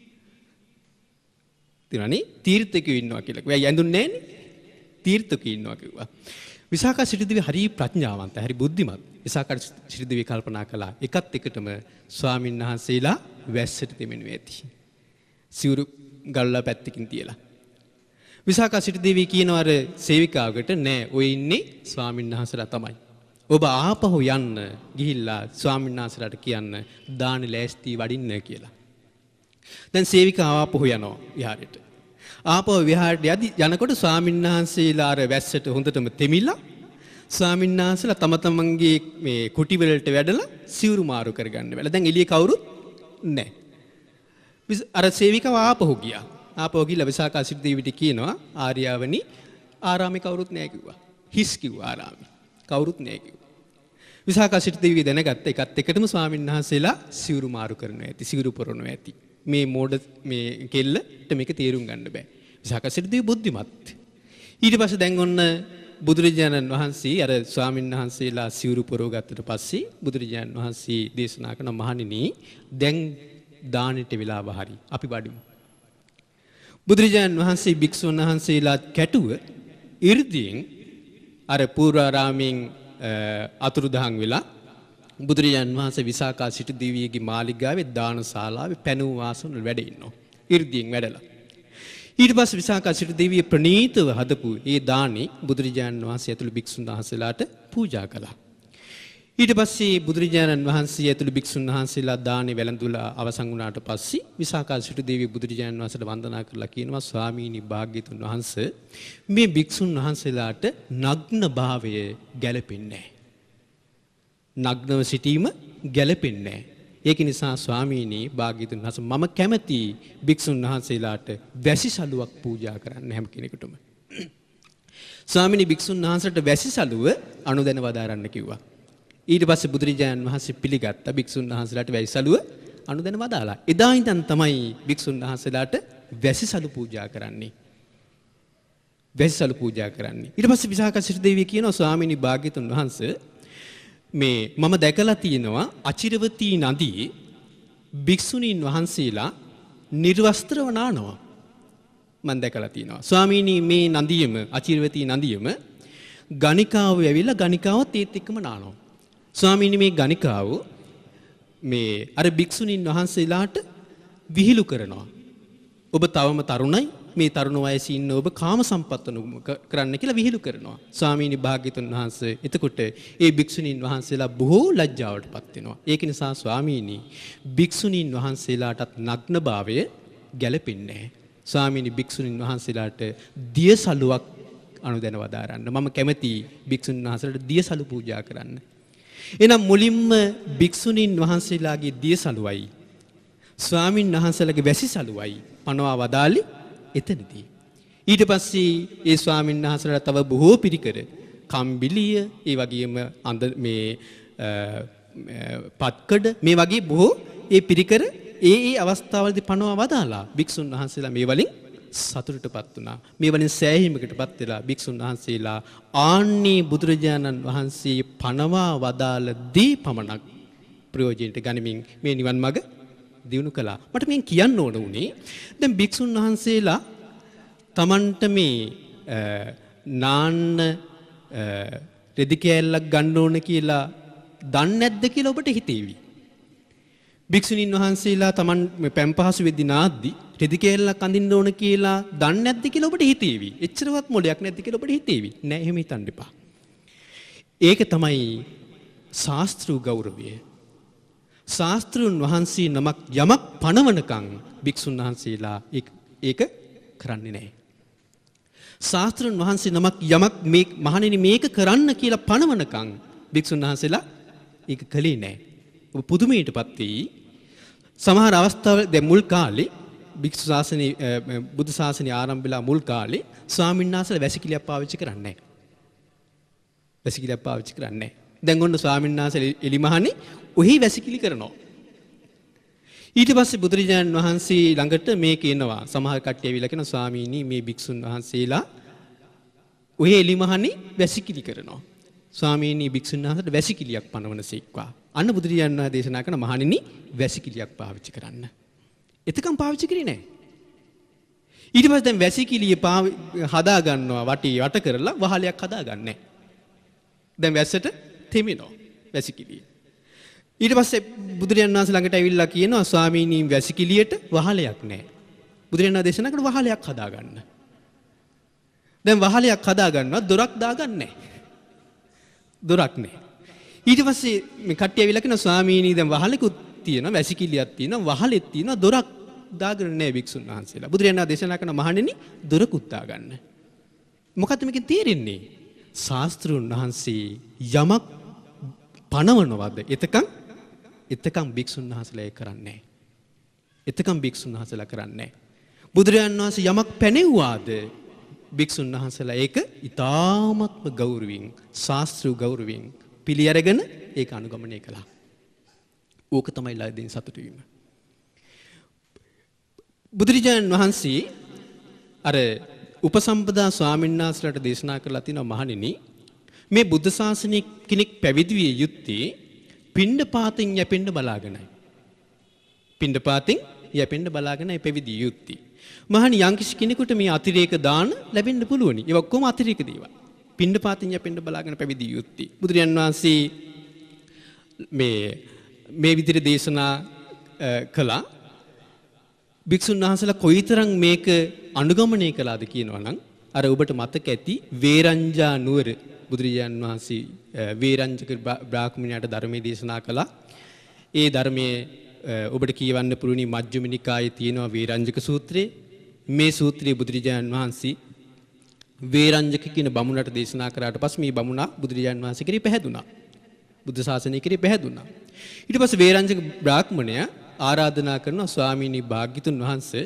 තිරණි තීර්ථකයෝ ඉන්නවා කියලා. ඔයා යඳුන්නේ නැහනේ. තීර්ථකයෝ ඉන්නවා කිව්වා. විසාකා සිටු දෙවිය හරි ප්‍රඥාවන්ත, හරි බුද්ධිමත්. විසාකා සිටු දෙවිය කල්පනා කළා එකත් එකටම ස්වාමීන් වහන්සේලා වැස්සට තෙමෙනවා ඇති. සිවුරු ගල්ලා පැත්තකින් තියලා. විසාකා සිටු දෙවිය කියනවා අර සේවිකාවකට නෑ ඔය ඉන්නේ ස්වාමීන් වහන්සේලා තමයි. ඔබ ආපහු යන්න ගිහිල්ලා ස්වාමීන් වහන්සේලාට කියන්න දානි ලෑස්ති වඩින්න කියලා. දැන් සේවිකාව ආපහු යනවා විහාරයට. ආපහු විහාරයට යනකොට ස්වාමීන් වහන්සේලා අර වැස්සට හොඳටම තෙමිලා ස්වාමීන් වහන්සේලා තම තමන්ගේ මේ කුටි වලට වැඩලා සිවුරු මාරු කරගන්න බැල. දැන් එළියේ කවුරුත් නැහැ. අර සේවිකාව ආපහු ගියා. ආපහු ගිහලා විසාකා සිටු දෙවියට කියනවා ආර්යාවනි ආරාමේ කවුරුත් නැහැ කිව්වා. හිස් කිව්වා ආරාමේ. කවුරුත් නැහැ කිව්වා. විසාකා සිටු දෙවිය දැනගත්ත එකත් එකටම ස්වාමීන් වහන්සේලා සිවුරු මාරු කරනවා ඇති. සිවුරු පොරනවා ඇති. මේ මෝඩ මේ කෙල්ලට මේක තේරුම් ගන්න බෑ. විසාකා සිටු දෙවිය බුද්ධිමත්. ඊට පස්සේ දැන් ඔන්න බුදුරජාණන් වහන්සේ අර ස්වාමීන් වහන්සේලා සිවුරු පොරව ගත්තට පස්සේ බුදුරජාණන් වහන්සේ දේශනා කරන මහණෙනි දැන් දානෙට වෙලාව හරි අපි වඩිමු. බුදුරජාණන් වහන්සේ භික්ෂුන් වහන්සේලා කැටුව 이르දීන් අර පූර්වාරාමයෙන් අතුරුදහන් වෙලා බුදුරජාණන් වහන්සේ විසාකා සිටු දෙවියගේ මාලිගාවේ දානශාලාවේ පැනවූ වාසන වල වැඩ ඉන්නවා. 이르දීන් වැඩලා. ඊට පස්සේ විසාකා සිටු දෙවිය ප්‍රණීතව හදපු ඒ දානි බුදුරජාණන් වහන්සේ ඇතුළු භික්ෂුන් වහන්සේලාට පූජා කළා. ඊට පස්සේ බුදුරජාණන් වහන්සේ ඇතුළු භික්ෂුන් වහන්සේලා දානේ වැළඳුලා අවසන් වුණාට පස්සේ විසාකා සිටු දෙවිය බුදුරජාණන් වහන්සේට වන්දනා කරලා කියනවා ස්වාමීනි භාග්‍යතුන් වහන්සේ මේ භික්ෂුන් වහන්සේලාට නග්න භාවය ගැලපෙන්නේ නැහැ. නග්නව සිටීම ගැලපෙන්නේ නැහැ. ඒක නිසා ස්වාමීනි භාග්‍යතුන් වහන්සේ මම කැමැති භික්ෂුන් වහන්සේලාට වැසිසලුවක් පූජා කරන්න හැම කෙනෙකුටම. ස්වාමීනි භික්ෂුන් වහන්සේට වැසිසලුව අනුදැන වදාරන්න කිව්වා. ඊට පස්සේ බුදුරජාණන් වහන්සේ පිළිගත්තා භික්ෂුන් වහන්සේලාට වැසිසලුව අනුදැන වදාලා. එදා ඉඳන් තමයි භික්ෂුන් වහන්සේලාට වැසිසලු පූජා කරන්නේ. වැසිසලු පූජා කරන්නේ. ඊට පස්සේ විසාකා සිටු දෙවිය කියනවා ස්වාමීනි භාග්‍යතුන් වහන්සේ මේ මම දැකලා තියෙනවා අචිරවතී නදියේ භික්ෂුණීන් වහන්සේලා නිර්වස්ත්‍රව නානවා. මම දැකලා තියෙනවා. ස්වාමීනි මේ නදියම අචිරවතී නදියම ගණිකාව ඇවිල්ලා ගණිකාවත් ඒත් එක්කම නානවා. ස්වාමීනි මේ ගණිකාව මේ අර භික්ෂුණීන් වහන්සේලාට විහිළු කරනවා. ඔබ තවම තරුණයි මේ තරුණ වයසේ ඉන්න ඔබ කාම සම්පත්තන කරන්න කියලා විහිළු කරනවා. ස්වාමීනි භාග්‍යතුන් වහන්සේ එතකොට ඒ භික්ෂුණීන් වහන්සේලා බොහෝ ලැජ්ජාවටපත් වෙනවා. ඒක නිසා ස්වාමීනි භික්ෂුණීන් වහන්සේලාටත් නග්නභාවය ගැලපෙන්නේ නැහැ. ස්වාමීනි භික්ෂුණීන් වහන්සේලාට දියසලුවක් අනුදැන වදාරන්න. මම කැමැති භික්ෂුණීන් වහන්සේලාට දියසලු පූජා කරන්න. එනම් මුලින්ම භික්ෂුණීන් වහන්සේලාගේ දියසලුවයි ස්වාමීන් වහන්සේලාගේ වැසිසලුවයි පනවා වදාළි එතනදී. ඊට පස්සේ ඒ ස්වාමීන් වහන්සේලා තව බොහෝ පිරිකර කම්බිලිය ඒ වගේම මේ පත්කඩ මේ වගේ බොහෝ ඒ පිරිකර ඒ අවස්ථාවලදී පනවා වදාලා භික්ෂුන් වහන්සේලා මේ වලින් සතුටටපත් වුණා. මේ වලින් සෑහීමකටපත් වෙලා භික්ෂුන් වහන්සේලා ආන්නේ බුදුරජාණන් වහන්සේ පනවා වදාළ දී පමණක් ප්‍රයෝජනට ගනිමින් මේ නිවන් මඟ දියුණු කළා. මට මේන් කියන්න ඕන උනේ දැන් භික්ෂුන් වහන්සේලා Tamanට මේ නාන්න රෙදි කෑල්ලක් ගන්න ඕන කියලා දන්නේ නැද්ද කියලා ඔබට හිතේවි. භික්ෂුණීන් වහන්සේලා Taman පැම්පහසු වෙද්දී නාද්දි රෙදි කෑල්ලක් අඳින්න ඕන කියලා දන්නේ නැද්ද කියලා ඔබට හිතේවි. එච්චරවත් මොලයක් නැද්ද කියලා ඔබට හිතේවි. නෑ එහෙම හිතන්න එපා. ඒක තමයි ශාස්ත්‍රීය ගෞරවය. ශාස්ත්‍රුන් වහන්සේ නමක් යමක් පණවනකම් භික්ෂුන් වහන්සේලා ඒක කරන්නේ නැහැ. ශාස්ත්‍රුන් වහන්සේ නමක් යමක් මේ මහණෙනි මේක කරන්න කියලා පණවනකම් භික්ෂුන් වහන්සේලා ඒක කළේ නැහැ. ඔබ පුදුමයටපත් වෙයි. සමහර අවස්ථාවල දැන් මුල් කාලේ භික්ෂු ශාසනයේ බුදු ශාසනය ආරම්භ වෙලා මුල් කාලේ ස්වාමීන් වහන්සේලා වැසිකිළියක් පාවිච්චි කරන්නේ නැහැ. වැසිකිළියක් පාවිච්චි කරන්නේ නැහැ. දැන් ඔන්න ස්වාමීන් වහන්සේ එලිමහනේ ඔහි වැසිකිලි කරනවා. ඊට පස්සේ බුදුරජාණන් වහන්සේ ළඟට මේක එනවා. සමහර කට්ටිය ඇවිල්ලා කියනවා ස්වාමීනි මේ භික්ෂුන් වහන්සේලා ඔහි එලිමහනේ වැසිකිලි කරනවා. ස්වාමීනි භික්ෂුන් වහන්සේට වැසිකිලියක් පනවන සීක්වා. අන්න බුදුරජාණන් වහන්සේ දේශනා කරන මහණෙනි වැසිකිලියක් පාවිච්චි කරන්න. එතකම් පාවිච්චි කරේ නැහැ. ඊට පස්සේ දැන් වැසිකිලිය හදා ගන්නවා වට කරලා වහලයක් හදා ගන්නෑ. දැන් වැස්සට තෙමිනවා වැසිකිලිය. ඊට පස්සේ බුදුරජාණන් වහන්සේ ළඟට ඇවිල්ලා කියනවා ස්වාමීනි වැසිකිළියට වහලයක් නැහැ. බුදුරජාණන් වහන්සේ දේශනා කරන වහලයක් හදාගන්න. දැන් වහලයක් හදාගන්නවා දොරක් දාගන්නේ දොරක් නැහැ. ඊට පස්සේ මේ කට්ටිය ඇවිල්ලා කියනවා ස්වාමීනි දැන් වහලකුත් තියෙනවා වැසිකිළියක් තියෙනවා වහලෙත් තියෙනවා දොරක් දාගෙන නැහැ භික්ෂුන් වහන්සේලා. බුදුරජාණන් වහන්සේ දේශනා කරන මහණෙනි දොරකුත් දාගන්න. මොකද්ද මේකෙන් තේරෙන්නේ? ශාස්ත්‍රුන් වහන්සේ යමක් පණවනවද එතකම් භික්ෂුන් වහන්සේලා ඒක කරන්නේ නැහැ. එතකම් භික්ෂුන් වහන්සේලා කරන්නේ නැහැ. බුදුරජාණන් වහන්සේ යමක් පැනෙව්වාද භික්ෂුන් වහන්සේලා ඒක ඊ타මත්ම ගෞරවයෙන් ශාස්ත්‍රීය ගෞරවයෙන් පිළි අරගෙන ඒක අනුගමනය කළා. ඕක තමයි ලයිදින් සතුටු වීම. බුදුරජාණන් වහන්සේ අර උපසම්පදා ස්වාමීන් වහන්සේලාට දේශනා කරලා තිනවා මහණෙනි මේ බුද්ධ ශාසනයේ කෙනෙක් පැවිදි විය යුත්තේ පිණ්ඩපාතෙන් යැපෙන්න බලාගෙනයි. පිණ්ඩපාතෙන් යැපෙන්න බලාගෙන පැවිදි යුක්ති. මහණනි යම්කිසි කෙනෙකුට මේ අතිරේක දාන ලැබෙන්න පුළුවනි. ඒ ඔක්කොම අතිරේක දේවල්. පින්ඩපාතින් යැපෙන්න බලාගෙන පැවිදි යුක්ති. බුදුරජාන් වහන්සේ මේ විදිහට දේශනා කළා. භික්ෂුන් වහන්සේලා කොයිතරම් මේක අනුගමනය කළාද කියනවා නම් අර ඔබට මතක ඇති වේරංජා නුවර බුදුරජාන් වහන්සේ වේරංජක බ්‍රාහ්මණයාට ධර්මයේ දේශනා කළා. ඒ ධර්මයේ ඔබට කියවන්න පුළුවනි මජ්ක්‍ධිම නිකායේ තියෙනවා වේරංජක සූත්‍රය. මේ සූත්‍රයේ බුදුරජාන් වහන්සේ වේරංජක කියන බමුණට දේශනා කරාට පස්සේ මේ බමුණා බුදුරජාන් වහන්සේ කෙරෙහි පැහැදුනා. බුද්ධ ශාසනය කෙරෙහි පැහැදුනා. ඊට පස්සේ වේරංජක බ්‍රාහ්මණයා ආරාධනා කරනවා ස්වාමීනි භාග්‍යතුන් වහන්සේ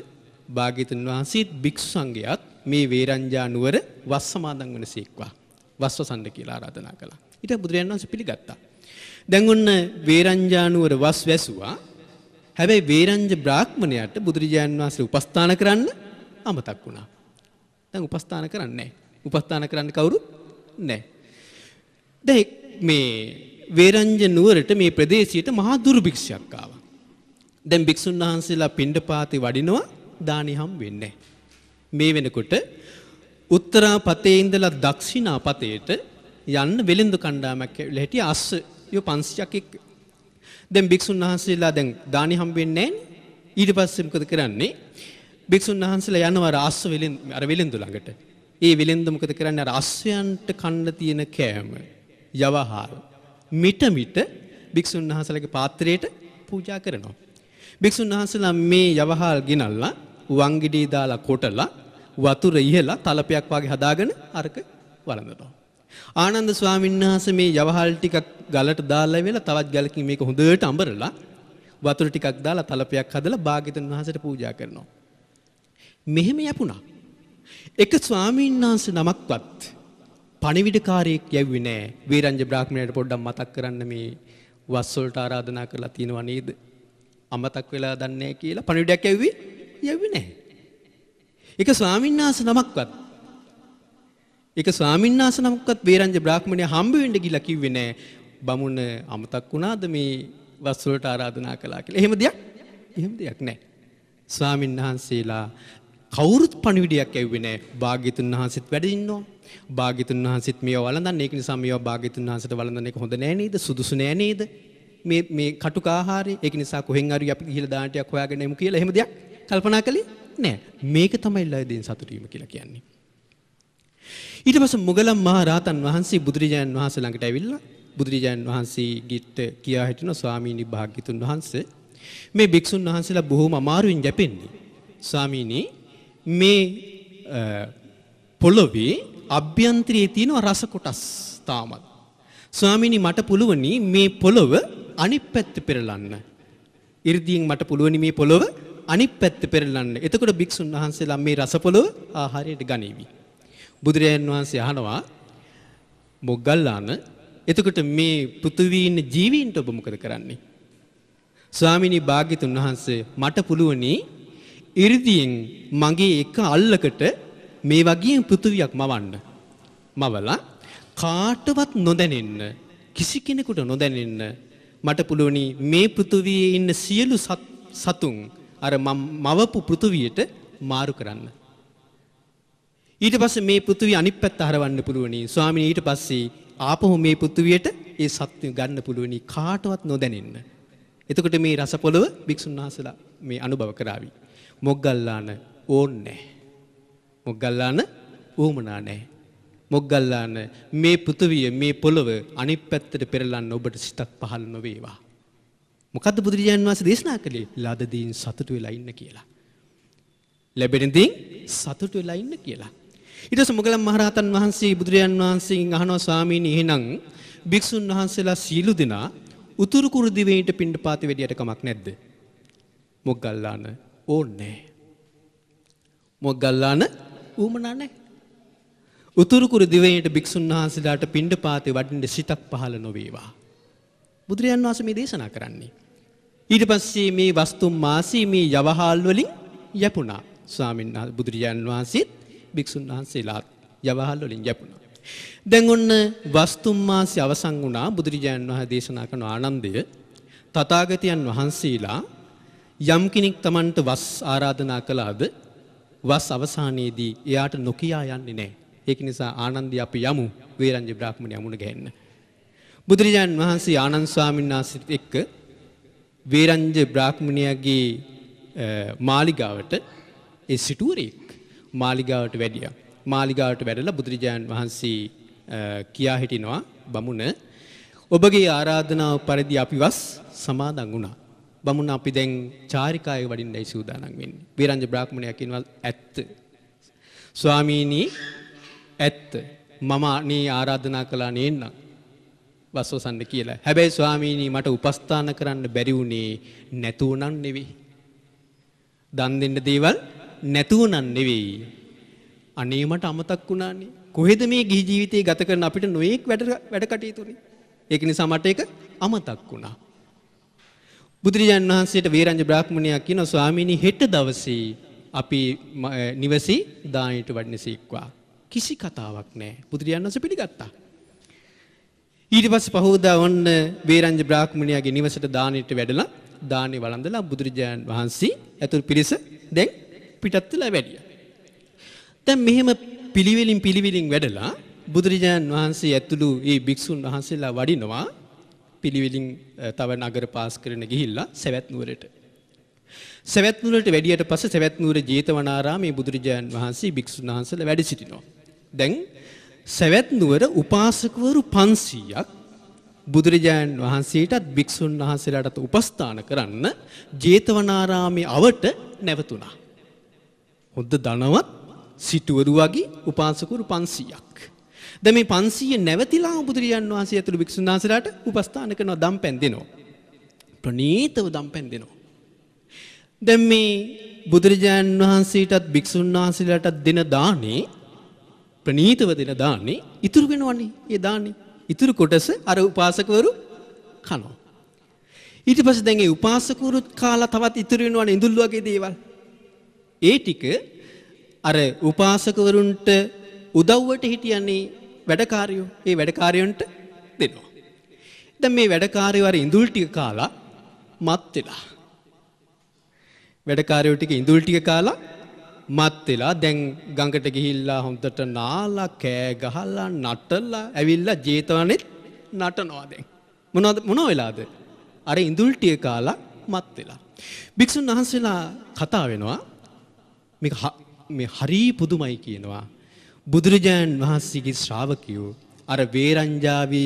භික්ෂු සංඝයාත් මේ වේරංජා නුවර වස් සමාදන් වනසේක්වා. වස්වසන්න කියලා ආරාධනා කළා. ඊට බුදුරජාණන් වහන්සේ පිළිගත්තා. දැන් ඔන්න වේරංජා නුවර වස් වැසුවා. හැබැයි වේරංජ බ්‍රාහ්මණයාට බුදුරජාණන් වහන්සේ උපස්ථාන කරන්න අමතක් වුණා. දැන් උපස්ථාන කරන්නේ නැහැ. උපස්ථාන කරන්න කවුරුත් නැහැ. දැන් මේ වේරංජ නුවරට මේ ප්‍රදේශයට මහා දුර්භික්ෂයක් ආවා. දැන් භික්ෂුන් වහන්සේලා පිණ්ඩපාතේ වඩිනවා දානි හම් වෙන්නේ නැහැ. මේ වෙනකොට උත්තරා පතේ ඉඳලා දක්ෂිනා පතේට යන්න වෙළඳ කණ්ඩායමක් ඇවිල්ලා හිටිය අස්ස යෝ 500ක් එක්ක. දැන් භික්ෂුන් වහන්සේලා දැන් දානි හම් වෙන්නේ නැහැ. ඊට පස්සේ මොකද කරන්නේ? භික්ෂුන් වහන්සේලා යනවා අර වෙළඳ ළඟට. ඒ වෙළඳ මොකද කරන්නේ? අර අස්වැයන්ට කන්න තියෙන කෑම යවහල් මිට භික්ෂුන් වහන්සේලාගේ පාත්‍රයට පූජා කරනවා. භික්ෂුන් වහන්සේලා මේ යවහල් ගෙනල්ලා වංගිඩේ දාලා කොටලා වතුර ඉහලා තලපයක් වගේ හදාගෙන අරක වළඳනවා. ආනන්ද ස්වාමීන් වහන්සේ මේ යවහල් ටිකක් ගලට දාලා ඉවලා තවත් ගලකින් මේක හොඳට අඹරලා වතුර ටිකක් දාලා තලපයක් හදලා භාග්‍යවතුන් වහන්සේට පූජා කරනවා. මෙහෙම යපුණා. එක ස්වාමීන් වහන්සේ නමක්වත් පණිවිඩකාරයෙක් යැව්වේ නැහැ. වේරංජ බ්‍රාහ්මණයට පොඩ්ඩක් මතක් කරන්න මේ වස් වලට ආරාධනා කරලා තියෙනවා නේද? අමතක් වෙලා දන්නේ නැහැ කියලා පණිවිඩයක් යැව්වේ නැහැ. එක ස්වාමීන් වහන්සේ නමක්වත් වේරංජ බ්‍රාහ්මණය හම්බ වෙන්න ගිහලා කිව්වේ නැහැ. බමුණ අමතක් වුණාද මේ වස් වලට ආරාධනා කළා කියලා. එහෙම දෙයක් නැහැ. ස්වාමීන් වහන්සේලා කවුරුත් පණිවිඩයක් ඇව්වේ නැහැ. භාග්‍යතුන් වහන්සේත් වැඩ ඉන්නවා. භාග්‍යතුන් වහන්සේත් මේවා වළඳන්නේ. ඒක නිසා මේවා භාග්‍යතුන් වහන්සේට වළඳන එක හොඳ නෑ නේද? සුදුසු නෑ නේද? මේ කටුක ආහාරය. ඒක නිසා කොහෙන් හරි අපි ගිහලා දාන ටිකක් හොයාගෙන එමු කියලා එහෙම දෙයක් කල්පනා කළේ නෑ. මේක තමයි ලයදීන් සතුටු වීම කියලා කියන්නේ. ඊට පස්සේ මොගලම් මහ රහතන් වහන්සේ බුදුරජාණන් වහන්සේ ළඟට ඇවිල්ලා බුදුරජාණන් වහන්සේගෙට කියා හිටිනවා ස්වාමීනි භාග්‍යතුන් වහන්සේ මේ භික්ෂුන් වහන්සේලා බොහොම අමාරුවෙන් යැපෙන්නේ. ස්වාමීනි මේ පොළොවේ අභ්‍යන්තරයේ තියෙන රස කොටස් තාමත්. ස්වාමීනි මට පුළුවනි මේ පොළොව අනිත් පැත්ත පෙරලන්න. ඉර්ධියෙන් මට පුළුවනි මේ පොළොව අනිත් පැත්ත පෙරලන්න. එතකොට භික්ෂුන් වහන්සේලා මේ රස පොළොව ආහාරයට ගනීවි. බුදුරජාණන් වහන්සේ අහනවා මොග්ගල්ලාන එතකොට මේ පෘථුවියේ ඉන්න ජීවීන්ට ඔබ මොකද කරන්නේ? ස්වාමීනි භාග්‍යතුන් වහන්සේ මට පුළුවනි ඉර්ධියෙන් මගේ එක අල්ලකට මේ වගේ පෘථුවියක් මවන්න. මවලා කාටවත් නොදැනෙන්න කිසි කෙනෙකුට නොදැනෙන්න මට පුළුවනි මේ පෘථුවියේ ඉන්න සියලු සතුන් අර මවපු පෘථුවියට මාරු කරන්න. ඊට පස්සේ මේ පෘථුවිය අනිත් පැත්ත හරවන්න පුළුවනි. ස්වාමීනි ඊට පස්සේ ආපහු මේ පෘථුවියට ඒ සත්ත්ව ගන්න පුළුවනි කාටවත් නොදැනෙන්න. එතකොට මේ රස පොළව භික්ෂුන් වහන්සේලා මේ අනුභව කරાવી. මොග්ගල්ලාන ඕන්නේ. මොග්ගල්ලාන ඕමනා නැහැ. මොග්ගල්ලාන මේ පෘථුවිය මේ පොළව අනිත් පැත්තට පෙරලන්න ඔබට සිතක් පහළ නොවේවා. මොකද්ද බුදුරජාණන් වහන්සේ දේශනා කළේ? ලද දෙයින් සතුටු වෙලා ඉන්න කියලා. ලැබෙන දෙයින් සතුටු වෙලා ඉන්න කියලා. ඊට පස්සේ මොග්ගලම් මහරහතන් වහන්සේ බුදුරජාණන් වහන්සේගෙන් අහනවා ස්වාමීනි එහෙනම් භික්ෂුන් වහන්සේලා සීලු දෙනා උතුරු කුරු දිවයිනට පිණ්ඩපාතේ වෙඩියට කමක් නැද්ද? මොග්ගල්ලාන ඕන්නේ. මොග්ගල්ලාන ඌමනා නැහැ. උතුරු කුරු දිවයිනට භික්ෂුන් වහන්සේලාට පිණ්ඩපාතේ වඩින්න සිතක් පහළ නොවේවා. බුදුරජාණන් වහන්සේ මේ දේශනා කරන්නේ. ඊට පස්සේ මේ වස්තුම් මාසී මේ යවහල් වලින් යැපුණා. ස්වාමීන් වහන්සේ බුදුරජාණන් වහන්සේත් භික්ෂුන් වහන්සේලාත් යවහල් වලින් යැපුණා. දැන් ඔන්න වස්තුම් මාසී අවසන් වුණා. බුදුරජාණන් වහන්සේ දේශනා කරන ආනන්දය තථාගතයන් වහන්සේලා යම් කෙනෙක් Tamanට වස් ආරාධනා කළාද වස් අවසානයේදී එයාට නොකියා යන්නේ නැහැ. ඒක නිසා ආනන්දි අපි යමු වේරංජ බ්‍රාහ්මණය මුණ ගැහෙන්න. බුදුරජාණන් වහන්සේ ආනන්ද ස්වාමීන් වහන්සේත් එක්ක වේරංජ බ්‍රාහ්මණයාගේ මාලිගාවට ඒ සිටුවරෙක් මාලිගාවට වැඩියා. මාලිගාවට වැඩලා බුදුරජාණන් වහන්සේ කියා හිටිනවා බමුණ ඔබගේ ආරාධනාව පරිදි අපි වස් සමාදන් වුණා. බමුණ අපි දැන් චාරිකාවේ වඩින්නයි සූදානම් වෙන්නේ. වේරංජ බ්‍රාහ්මණයා කියනවා ඇත්ත. ස්වාමීනි ඇත්ත. මම අනේ ආරාධනා කළා නේන්න. වස්වසන්න කියලා. හැබැයි ස්වාමීනි මට උපස්ථාන කරන්න බැරි වුණේ නැතුණන් නෙවෙයි. දන් දෙන්න දේවල් නැතුණන් නෙවෙයි. අනේ මට අමතක් වුණානේ. කොහෙද මේ ගිහි ජීවිතේ ගත කරන අපිට නොඑක් වැඩ කටයුතුනේ. ඒක නිසා මට ඒක අමතක් වුණා. බුදුරජාණන් වහන්සේට වේරංජ බ්‍රාහ්මණයා කියනවා ස්වාමීනි හෙට දවසේ අපි නිවසේ දානෙට වඩිනසේක්වා. කිසි කතාවක් නැහැ. බුදුරජාණන් වහන්සේ පිළිගත්තා. ඊට පස්සේ පහවදා වන්න වේරංජ බ්‍රාහ්මණයාගේ නිවසට දානෙට වැඩලා දානේ වළඳලා බුදුරජාණන් වහන්සේ ඇතුළු පිරිස දැන් පිටත් වෙලා වැඩියා. දැන් මෙහෙම පිළිවෙලින් වැඩලා බුදුරජාණන් වහන්සේ ඇතුළු ඒ භික්ෂුන් වහන්සේලා වඩිනවා පිළිවෙලින් තව නගර පාස් කරන ගිහිල්ලා සවැත් නුවරට. සවැත් නුවරට වැඩියට පස්සේ සවැත් නුවර ජේතවනාරාමේ බුදුරජාණන් වහන්සේ භික්ෂුන් වහන්සේලා වැඩ සිටිනවා. දැන් සවැත් නුවර උපාසකවරු 500ක් බුදුරජාණන් වහන්සේටත් භික්ෂුන් වහන්සේලාටත් උපස්ථාන කරන්න ජේතවනාරාමේ අවට නැවතුණා. හොඳ ධනවත් සිටුවරු වගේ උපාසකවරු 500ක්. දැන් මේ 500 නැවතිලා බුදුරජාණන් වහන්සේ ඇතුළු භික්ෂුන් වහන්සේලාට උපස්ථාන කරනවා දම්පැන් දෙනවා. ප්‍රණීතව දම්පැන් දෙනවා. දැන් මේ බුදුරජාණන් වහන්සේටත් භික්ෂුන් වහන්සේලාටත් දෙන දානේ ප්‍රණීතව දෙන දානේ ඉතුරු වෙනවනේ. ඒ දානේ ඉතුරු කොටස අර උපාසකවරු කනවා. ඊට පස්සේ දැන් ඒ උපාසකවරු කාලා තවත් ඉතුරු වෙනවනේ ඉඳුල් වගේ දේවල්. ඒ ටික අර උපාසකවරුන්ට උදව්වට හිටියන්නේ වැඩකාරයෝ. ඒ වැඩකාරයන්ට දෙනවා. දැන් මේ වැඩකාරයෝ අර ඉඳුල් ටික කාලා මත් වෙලා. වැඩකාරයෝ ටික ඉඳුල් ටික කාලා මත් වෙලා දැන් ගඟට ගිහිල්ලා හොඳට නාලා කෑ ගහලා නටලා ඇවිල්ලා ජේතවනෙත් නටනවා දැන්. මොන වෙලාද? අර ඉඳුල් ටික කාලා මත් වෙලා. භික්ෂුන් වහන්සේලා කතා වෙනවා මේ හරි පුදුමයි කියනවා. බුදුරජාණන් වහන්සේගේ ශ්‍රාවකයෝ අර වේරංජාවේ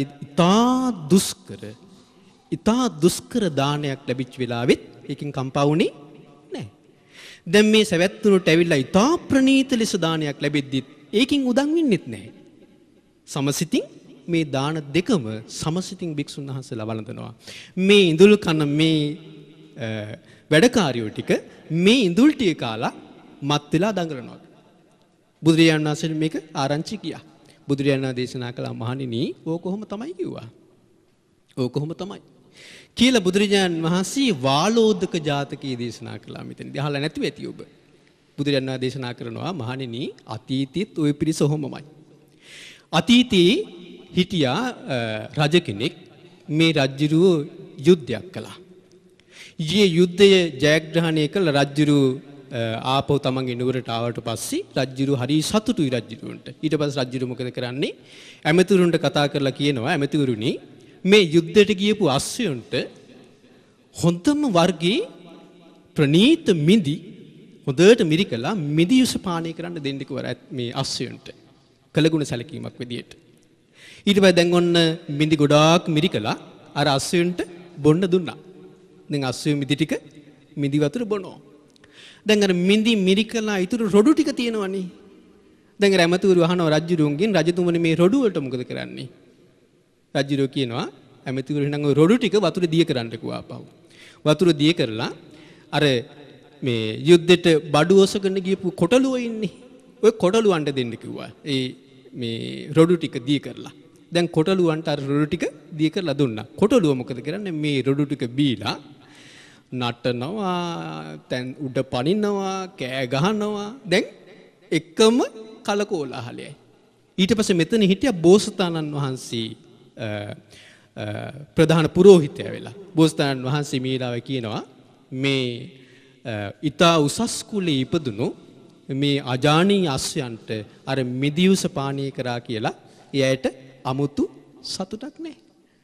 ඉතා දුෂ්කර දානයක් ලැබිච්ච වෙලාවෙත් ඒකෙන් කම්පා වුණේ නැහැ. දැන් මේ සවැත් නුවරට ඇවිල්ලා ඉතා ප්‍රණීත ලෙස දානයක් ලැබෙද්දිත් ඒකෙන් උදන් වෙන්නෙත් නැහැ. සමසිතින් මේ දාන දෙකම සමසිතින් භික්ෂුන් වහන්සේලා වළඳනවා. මේ ඉඳුල් කන මේ වැඩකාරයෝ ටික මේ ඉඳුල් ටික කාලා මත් වෙලා දඟලනවා. බුදුරජාණන් වහන්සේ මේක ආරංචි කියා. බුදුරජාණන් දේශනා කළා මහණෙනි ඕක කොහොම තමයි කිව්වා. ඕක කොහොම තමයි. කියලා බුදුරජාණන් වහන්සේ වාලෝදක ජාතකයේ දේශනා කළා මෙතනදී. අහලා නැතුව ඇති ඔබ. බුදුරජාණන් දේශනා කරනවා මහණෙනි අතීතෙත් ওই පිරිස ඔහොමමයි. අතීතේ හිටියා රජ කෙනෙක් මේ රජුරුව යුද්ධයක් කළා. ඊයේ යුද්ධය ජයග්‍රහණය කළ රජුරුව ආපහු තමන්ගේ නුවරට ආවට පස්සේ රජුරු හරි සතුටුයි රජුරුවන්ට. ඊට පස්සේ රජුරු මොකද කරන්නේ? ඇමතිවරුන්ට කතා කරලා කියනවා ඇමතිවරුනි මේ යුද්ධයට ගියපු අශ්වයන්ට හොඳම වර්ගයේ ප්‍රණීත මිදි හොඳට මිරිකලා මිදි යුස පානය කරන්න දෙන්න කිව්වා මේ අශ්වයන්ට. කළගුණ සැලකීමක් විදියට. ඊට පස්සේ දැන් ඔන්න මිදි ගොඩාක් මිරිකලා අර අශ්වයන්ට බොන්න දුන්නා. දැන් අශ්වය මිදි ටික මිදි වතුර බොනවා. දැන් අර මිදි මිරිකලා ඉතුරු රොඩු ටික තියෙනවනේ. දැන් අර ඇමතිවරු අහනවා රජුරුවන්ගෙන් රජතුමනි මේ රොඩු වලට මොකද කරන්නේ? රජුරුව කියනවා ඇමතිවරු එහෙනම් ওই රොඩු ටික වතුර දිය කරන්න කිව්වා ආපහු. වතුර දිය කරලා අර මේ යුද්ධෙට බඩු ඔසගෙන ගියපු කොටලුව ඉන්නේ. ඔය කොටලුවන්ට දෙන්න කිව්වා. ඒ මේ රොඩු ටික දිය කරලා. දැන් කොටලුවන්ට අර රොඩු ටික දිය කරලා දුන්නා. කොටලුව මොකද කරන්නේ? මේ රොඩු ටික බීලා නටනවා, දැන් උඩ පනිනවා, කෑ ගහනවා. දැන් එකම කලකෝලහලයි. ඊට පස්සේ මෙතන හිටියා බෝසතාණන් වහන්සේ ප්‍රධාන පුරෝහිතයා වෙලා. බෝසතාණන් වහන්සේ මීලාව කියනවා මේ ඊතා උසස් කුලේ ඉපදුණු මේ අජානී අස්යන්ට අර මිදියුස පානය කරා කියලා එයාට අමුතු සතුටක් නැහැ.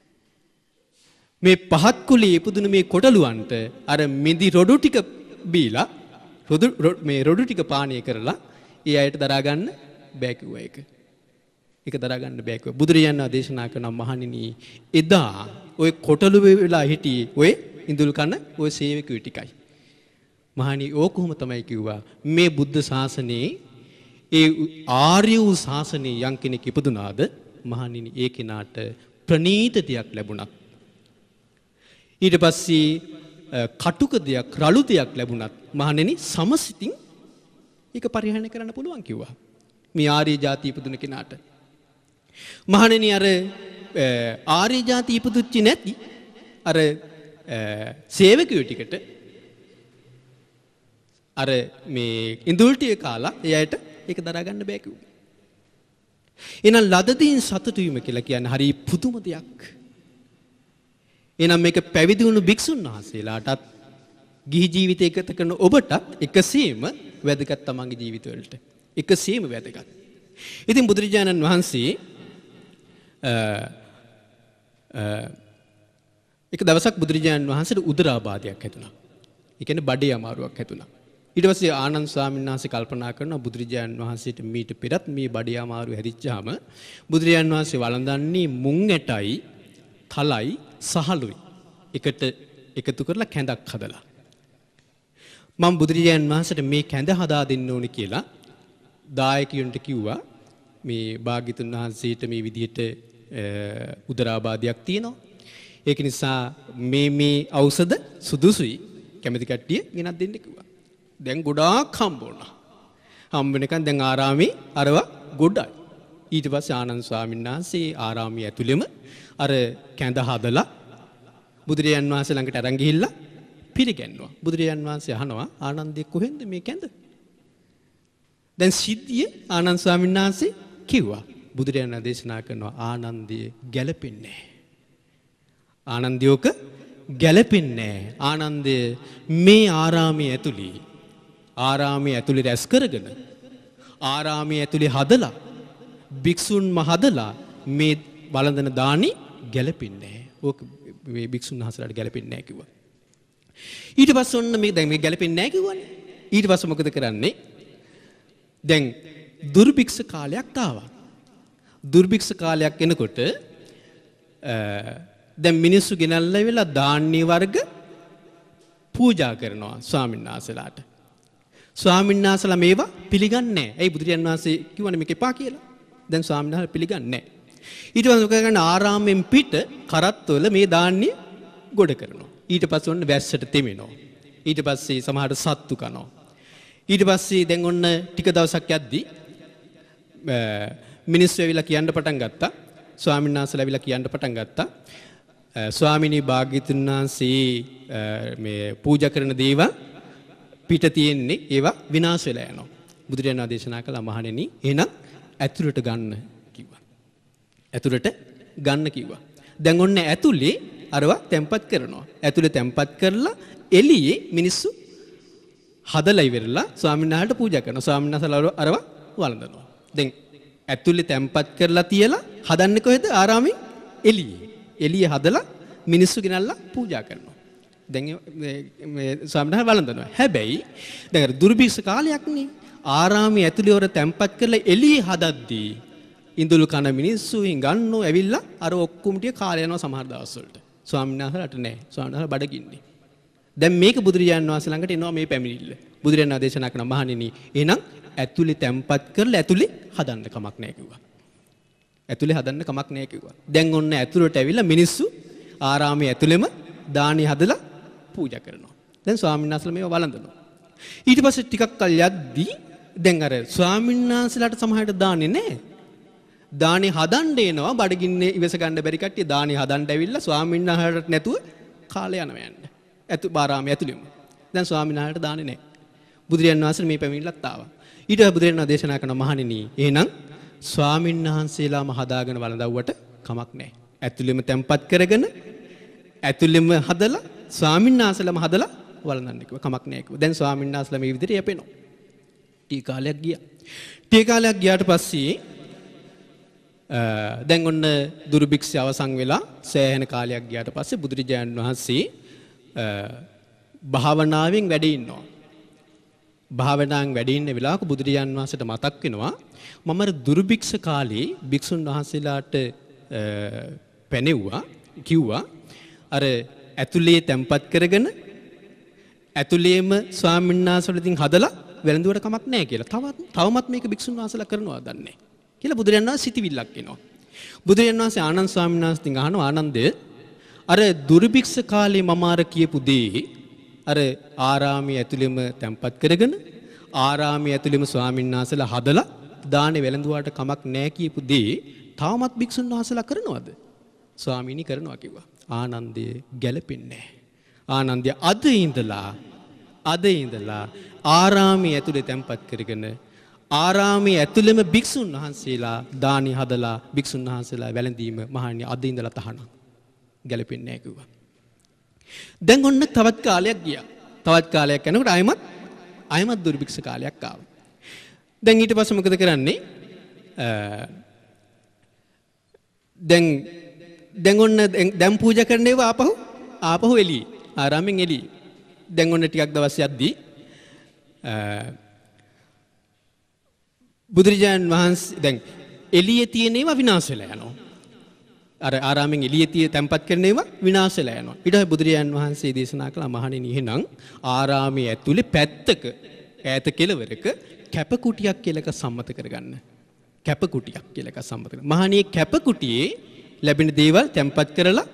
මේ පහත් කුලේ ඉපදුණු මේ කොටලුවන්ට අර මිදි රොඩු ටික බීලා මේ රොඩු ටික පානය කරලා එයාට දරා ගන්න බෑ කිව්වා ඒක. ඒක දරා ගන්න බෑ කිව්වා. බුදුරජාණන් දේශනා කරන මහණෙනි එදා ඔය කොටලු වෙලා හිටියේ ඔය ඉඳුල් කන ඔය සේවකයෝ ටිකයි. මහණනි ඕකම තමයි කිව්වා මේ බුද්ධ ශාසනයේ ඒ ආර්ය වූ ශාසනයේ යම් කෙනෙක් ඉපදුනාද මහණනි ඒ කෙනාට ප්‍රණීත දෙයක් ලැබුණා. ඊට පස්සේ කටුක දෙයක් රළු දෙයක් ලැබුණත් මහණෙනි සමසිතින් ඒක පරිහරණය කරන්න පුළුවන් කිව්වා. මේ ආර්ය ජාති ඉපදුන කෙනාට. මහණෙනි අර ආර්ය ජාති ඉපදුච්චි නැති අර සේවකයෝ ටිකට අර මේ ඉඳුල් ටික කාලා එයාට ඒක දරා ගන්න බෑ කිව්වා. එහෙනම් ලදදීන් සතුටු වීම කියලා කියන්නේ හරි පුදුම දෙයක්. එහෙනම් මේක පැවිදි වුණු භික්ෂුන් වහන්සේලාටත් ගිහි ජීවිතය ගත කරන ඔබටත් එකසේම වැදගත් තමන්ගේ ජීවිතවලට. එකසේම වැදගත්. ඉතින් බුදුරජාණන් වහන්සේ එක දවසක් බුදුරජාණන් වහන්සේට උදරාබාධයක් හැදුණා. ඒ කියන්නේ බඩේ අමාරුවක් හැදුණා. ඊට පස්සේ ආනන්ද ස්වාමීන් වහන්සේ කල්පනා කරනවා බුදුරජාණන් වහන්සේට මීට පෙරත් මේ බඩේ අමාරුව හැදිච්චාම බුදුරජාණන් වහන්සේ වළඳන්නේ මුං ඇටයි තලයි සහළුයි එකට එකතු කරලා කැඳක් හදලා. මම බුදුරජාණන් වහන්සේට මේ කැඳ හදා දෙන්න ඕනේ කියලා දායකයන්ට කිව්වා. මේ භාග්‍යතුන් වහන්සේට මේ විදිහට උදරාබාධයක් තියෙනවා. ඒක නිසා මේ ඖෂධ සුදුසුයි කැමති කට්ටිය ගෙනත් දෙන්න කිව්වා. දැන් ගොඩාක් හම්බ වුණා. හම්බ වෙනකන් දැන් ආරාමේ අරව ගොඩයි. ඊට පස්සේ ආනන්ද ස්වාමීන් වහන්සේ ආරාමයේ ඇතුළෙම අර කැඳ හදලා බුදුරජාන් වහන්සේ ළඟට අරන් ගිහිල්ලා පිළිගන්නවා. බුදුරජාන් වහන්සේ අහනවා ආනන්දේ කොහෙන්ද මේ කැඳ? දැන් සිද්ධිය ආනන්ද ස්වාමීන් වහන්සේ කිව්වා. බුදුරජාණන් දේශනා කරනවා ආනන්දේ ගැලපෙන්නේ නැහැ. ආනන්දියෝක ගැලපෙන්නේ නැහැ. ආනන්දේ මේ ආරාමයේ ඇතුළේ රැස් කරගෙන ආරාමයේ ඇතුළේ හදලා භික්ෂුන්ම හදලා මේ වළඳන දානි ගැලපෙන්නේ නැහැ. ඕක මේ භික්ෂුන් වහන්සේලාට ගැලපෙන්නේ නැහැ කිව්වා. ඊට පස්සේ ඔන්න මේ දැන් මේ ගැලපෙන්නේ නැහැ කිව්වනේ. ඊට පස්සේ මොකද කරන්නේ? දැන් දුර්භික්ෂ කාලයක් ආවා. දුර්භික්ෂ කාලයක් එනකොට දැන් මිනිස්සු ගෙනල්ලා වෙලා ධාන්‍ය වර්ග පූජා කරනවා ස්වාමීන් වහන්සේලාට. ස්වාමීන් වහන්සේලා මේවා පිළිගන්නේ නැහැ. ඇයි බුදුරජාණන් වහන්සේ කිව්වනේ මේක එපා කියලා. දැන් ස්වාමීන් වහන්සේලා පිළිගන්නේ නැහැ. ඊට පස්සේ මොකද කරන්නේ? ආරාමෙන් පිට කරත්තවල මේ ධාන්‍ය ගොඩ කරනවා. ඊට පස්සේ ඔන්න වැස්සට තෙමෙනවා. ඊට පස්සේ සමහරට සත්තු කනවා. ඊට පස්සේ දැන් ඔන්න ටික දවසක් යද්දී මිනිස්සු ඇවිල්ලා කියන්න පටන් ගත්තා. ස්වාමීන් වහන්සේලා ඇවිල්ලා කියන්න පටන් ගත්තා. ස්වාමිනී භාග්‍යතුන් වහන්සේ මේ පූජා කරන දේවල් පිට තියෙන්නේ ඒවා විනාශ වෙලා යනවා. බුදුරජාණන් දේශනා කළා මහණෙනි එහෙනම් ඇතුළට ගන්න කිව්වා. ඇතුළට ගන්න කිව්වා. දැන් ඔන්න ඇතුළේ අරවා තැම්පත් කරනවා. ඇතුළේ තැම්පත් කරලා එළියේ මිනිස්සු හදලා ඉවරලා ස්වාමීන් වහන්සේට පූජා කරනවා. ස්වාමීන් වහන්සේලා අරවා වළඳනවා. දැන් ඇතුළේ තැම්පත් කරලා තියලා හදන්නේ කොහෙද? ආරාමේ එළියේ. එළියේ හදලා මිනිස්සු ගෙනල්ලා පූජා කරනවා. දැන් මේ ස්වාමීන් වහන්සේ වළඳනවා. හැබැයි දැන් දුර්භික්ෂ කාලයක් නේ. ආරාමයේ ඇතුළේ වර තැම්පත් කරලා එළියේ හදද්දී ඉඳුල් කන මිනිස්සු හිඟන්නෝ ඇවිල්ලා අර ඔක්කොම ටික කාලය යනවා සමහර දවස්වලට. ස්වාමීන් වහන්සේලාට නෑ. ස්වාමීන් වහන්සේ බඩගින්නේ. දැන් මේක බුදුරජාණන් වහන්සේ ළඟට එනවා මේ පැමිණිල්ල. බුදුරජාණන් දේශනා කරන මහණෙනි එහෙනම් ඇතුළේ තැම්පත් කරලා ඇතුළේ හදන්න කමක් නෑ කිව්වා. ඇතුළේ හදන්න කමක් නෑ කිව්වා. දැන් ඔන්න ඇතුළට ඇවිල්ලා මිනිස්සු ආරාමයේ ඇතුළෙම දානි හදලා පූජා කරනවා. දැන් ස්වාමීන් වහන්සේලා මේව වළඳනවා. ඊට පස්සේ ටිකක් කල් යද්දී දැන් අර ස්වාමීන් වහන්සේලාට සමහරට දාන්නේ නෑ. දානි හදන්න එනවා බඩගින්නේ ඉවස ගන්න බැරි කට්ටිය දානි හදන්න ඇවිල්ලා ස්වාමීන් වහන්සේලාට නැතුව කාලය යනවා යන්න. ආරාමයේ ඇතුළෙම. දැන් ස්වාමීන් වහන්සේලාට දාන්නේ නෑ. බුදුරජාණන් වහන්සේ මේ පැමිණිලත් ආවා. ඊට පස්සේ බුදුරජාණන් දේශනා කරන මහණෙනි එහෙනම් ස්වාමීන් වහන්සේලාම හදාගෙන වළඳවුවට කමක් නැහැ. ඇතුළෙම තැම්පත් කරගෙන ඇතුළෙම හදලා ස්වාමීන් වහන්සේලාම හදලා වළඳන්න කිව්වා. කමක් නැහැ කිව්වා. දැන් ස්වාමීන් වහන්සේලා මේ විදිහට යපෙනවා. ටී කාලයක් ගියා. ටී කාලයක් ගියාට පස්සේ දැන් ඔන්න දුර්භික්ෂය අවසන් වෙලා සෑහෙන කාලයක් ගියාට පස්සේ බුදුරජාණන් වහන්සේ භාවනාවෙන් වැඩ ඉන්නවා. භාවනාවෙන් වැඩ ඉන්න වෙලාවක බුදුරජාණන් වහන්සේට මතක් වෙනවා මම දුර්භික්ෂ කාලේ භික්ෂුන් වහන්සේලාට පැනෙව්වා කිව්වා අර ඇතුලේ තැම්පත් කරගෙන ඇතුලේම ස්වාමීන් වහන්සේලාටින් හදලා වැළඳුවට කමක් නැහැ කියලා. තවමත් මේක භික්ෂුන් වහන්සේලා කරනවා දන්නේ කියලා බුදුරජාණන් වහන්සේ සිටිවිල්ලක් එනවා. බුදුරජාණන් වහන්සේ ආනන්ද ස්වාමීන් වහන්සේගෙන් අහනවා ආනන්දේ අර දුර්භික්ෂ කාලේ මම අර කියපු දේ අර ආරාමයේ ඇතුළෙම තැම්පත් කරගෙන ආරාමයේ ඇතුළෙම ස්වාමීන් වහන්සේලා හදලා දානේ වැළඳුවාට කමක් නැහැ කියපු දේ තාමත් භික්ෂුන් වහන්සේලා කරනවද? ස්වාමීනි කරනවා කිව්වා. ආනන්දේ ගැලපෙන්නේ නැහැ. ආනන්දේ අද ඉඳලා ආරාමයේ ඇතුළේ තැම්පත් කරගෙන ආරාමයේ ඇතුළෙම භික්ෂුන් වහන්සේලා දානි හදලා භික්ෂුන් වහන්සේලා වැළඳීම මහණනි අද ඉඳලා තහනම් ගැලපෙන්නේ නැහැ කිව්වා. දැන් ඔන්න තවත් කාලයක් ගියා. තවත් කාලයක් යනකොට ආයමත් දුර්භික්ෂ කාලයක් ආවා. දැන් ඊට පස්සේ මොකද කරන්නේ? දැන් ඔන්න දැන් පූජා කරන ඒවා ආපහු එළියේ. ආරාමෙන් එළියේ. දැන් ඔන්න ටිකක් දවස් යද්දී බුදුරජාණන් වහන්සේ දැන් එළියේ තියෙන ඒවා විනාශ වෙලා යනවා. අර ආරාමෙන් එළියේ තැම්පත් කරන ඒවා විනාශ වෙලා යනවා. ඊට පස්සේ බුදුරජාණන් වහන්සේ දේශනා කළා මහණෙනි එහෙනම් ආරාමයේ ඇතුලේ පැත්තක ඈත කෙළවරක කැපකුටියක් කියලා එක සම්මත කරගන්න. කැපකුටියක් කියලා එක සම්මත කරගන්න. මහණියේ කැපකුටියේ ලැබෙන දේවල් තැම්පත් කරලා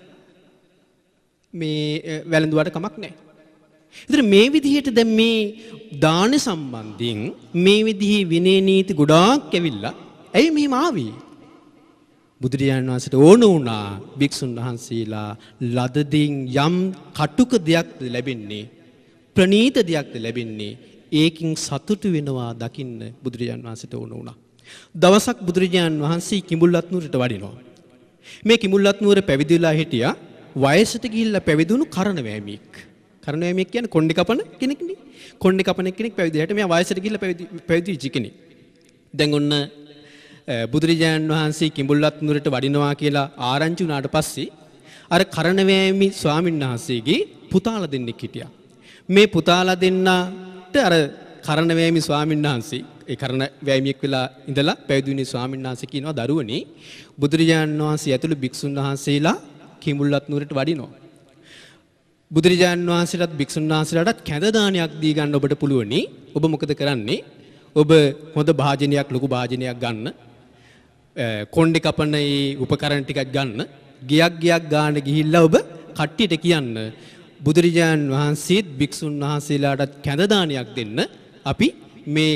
මේ වැළඳුවාට කමක් නැහැ. ඉතින් මේ විදිහට දැන් මේ දාන සම්බන්ධයෙන් මේ විදිහේ විනය නීති ගොඩාක් ඇවිල්ලා ඇයි මෙහෙම ආවේ? බුදුරජාණන් වහන්සේට ඕන වුණා භික්ෂුන් වහන්සේලා ලදදින් යම් කටුක දෙයක්ද ලැබෙන්නේ ප්‍රණීත දෙයක්ද ලැබෙන්නේ ඒකින් සතුටු වෙනවා දකින්න බුදුරජාණන් වහන්සේට ඕන වුණා. දවසක් බුදුරජාණන් වහන්සේ කිඹුල්වත් නුවරට වඩිනවා. මේ කිඹුල්වත් නුවර පැවිදිලා හිටියා වයසට ගිහිල්ලා පැවිදුණු කරණවැමියෙක්. කරණවැමියෙක් කියන්නේ කොණ්ඩේ කපන කෙනෙක්නේ. කොණ්ඩේ කපන කෙනෙක් පැවිදිලාට මෙයා වයසට ගිහිල්ලා පැවිදිච්ච කෙනෙක්. දැන් ඔන්න බුදුරජාණන් වහන්සේ කිඹුල්වත් නුවරට වඩිනවා කියලා ආරංචි වුණාට පස්සේ අර කරණවැමි ස්වාමීන් වහන්සේගේ පුතාලා දෙන්නෙක් හිටියා. මේ පුතාලා දෙන්නට අර කරණවැමි ස්වාමීන් වහන්සේ ඒ කරණවැමියෙක් වෙලා ඉඳලා පැවිදි ස්වාමීන් වහන්සේ කියනවා දරුවනේ බුදුරජාණන් වහන්සේ ඇතුළු භික්ෂුන් වහන්සේලා කිඹුල්වත් නුවරට වඩිනවා. බුදුරජාණන් වහන්සේලාත් භික්ෂුන් වහන්සේලාටත් කැඳ දානයක් දී ගන්න ඔබට පුළුවනි. ඔබ මොකද කරන්නේ? ඔබ හොඳ භාජනයක් ලොකු භාජනයක් ගන්න. කොණ්ඩේ කපන ඒ උපකරණ ටිකක් ගන්න. ගියක් ගාන ගිහිල්ලා ඔබ කට්ටියට කියන්න බුදුරජාණන් වහන්සේත් භික්ෂුන් වහන්සේලාටත් කැඳ දානයක් දෙන්න. අපි මේ